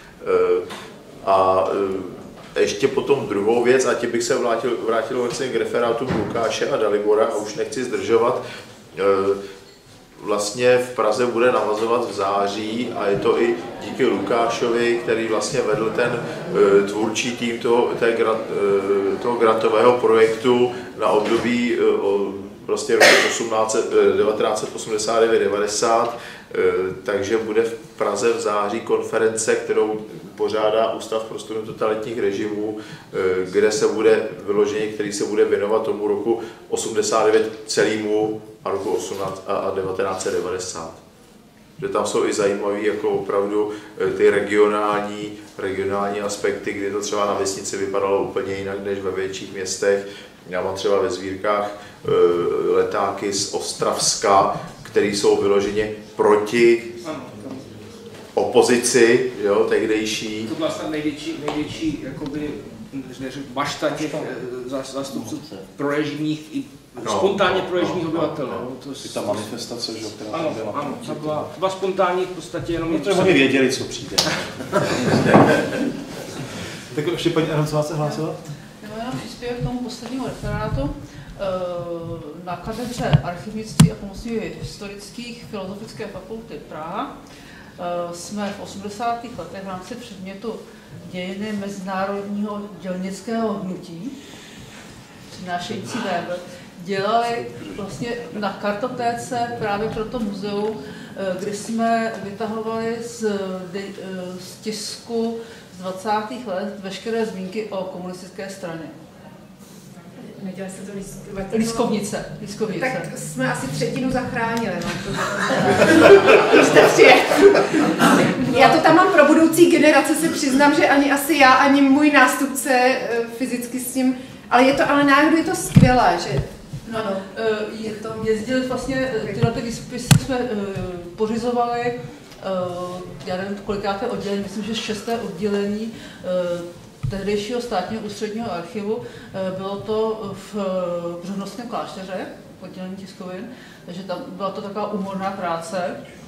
A ještě potom druhou věc, a tím bych se vrátil, vrátil vlastně k referátům Lukáše a Dalibora a už nechci zdržovat. Vlastně v Praze bude navazovat v září a je to i díky Lukášovi, který vlastně vedl ten uh, tvůrčí tým toho, té, uh, toho grantového projektu na období uh, prostě roku devatenáct set osmdesát devět devadesát, uh, takže bude v Praze v září konference, kterou pořádá Ústav pro studium totalitních režimů, uh, kde se bude vyloženě, který se bude věnovat tomu roku osmdesát devět celému a roku osmnáct a devatenáct set devadesát. Že tam jsou i zajímavé jako opravdu ty regionální, regionální aspekty, kdy to třeba na vesnici vypadalo úplně jinak než ve větších městech. Já mám třeba ve sbírkách letáky z Ostravska, které jsou vyloženě proti opozici, jo, tehdejší. To byla snad největší, největší jakoby, bašta těch zástupců prorežimních i no, spontánně proježdých no, obyvatel. No, no. To je ta manifestace, že, která ano, tam byla. Ano, to byla, to byla spontánní v podstatě jenom... Protože oni věděli, co přijde. Tak ještě paní Aronцová se hlásila? Já mám příspěvek k tomu poslednímu referátu. Na katedře archivnictví a pomocní historických Filozofické fakulty Praha jsme v osmdesátých letech v rámci předmětu dějiny mezinárodního dělnického hnutí, přinášející Weber, dělali vlastně na kartotéce právě pro to muzeum, kdy jsme vytahovali z, z tisku z dvacátých let veškeré zmínky o komunistické straně. Nedělali jste to líst... Lískovnice. Lískovnice. Tak jsme asi třetinu zachránili. No, jste přijet. Já to tam mám pro budoucí generace, se přiznám, že ani asi já, ani můj nástupce fyzicky s tím, ale je to, ale náhodou je to skvělé, že no, no, je to... Jezdili vlastně, tyhle ty výspisy jsme pořizovali, já nevím, kolikáté oddělení, myslím, že šesté oddělení tehdejšího státního ústředního archivu, bylo to v Břevnovském klášteře, oddělení tiskovin, takže tam byla to taková úmorná práce.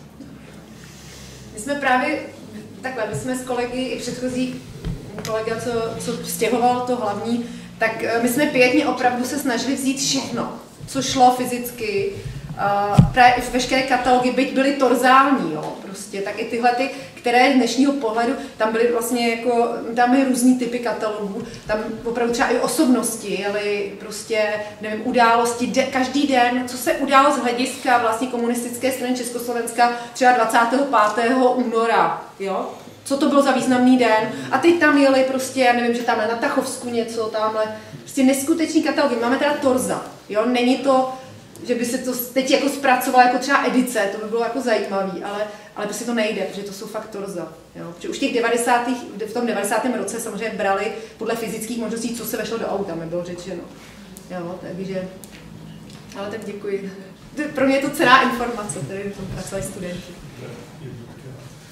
My jsme právě, takhle, my jsme s kolegy, i předchozí kolega, co, co stěhoval to hlavní, tak my jsme pěkně opravdu se snažili vzít všechno, co šlo fyzicky, Uh, právě i veškeré katalogy, byť byly torzální, jo, prostě, tak i tyhle, ty, které z dnešního pohledu, tam byly vlastně jako, tam byly různý typy katalogů, tam opravdu třeba i osobnosti, jeli prostě, nevím, události, de, každý den, co se událo z hlediska vlastně komunistické strany Československa třeba dvacátého pátého února, jo, co to bylo za významný den, a teď tam jeli prostě, já nevím, že tamhle na Tachovsku něco, tamhle, prostě neskutečný katalogy, máme teda torza, jo, není to, že by se to teď jako zpracovalo jako třeba edice, to by bylo jako zajímavý, ale, ale prostě to nejde, protože to jsou fakt torza. Jo? Protože už těch devadesátých v tom devadesátém roce samozřejmě brali podle fyzických možností, co se vešlo do auta, mi bylo řečeno. Jo, takže, ale tak děkuji. Pro mě je to cenná informace, tady v tom pracovali studenti.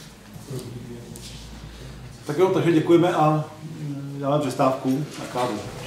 Tak jo, takže děkujeme a dáme přestávku na kávu.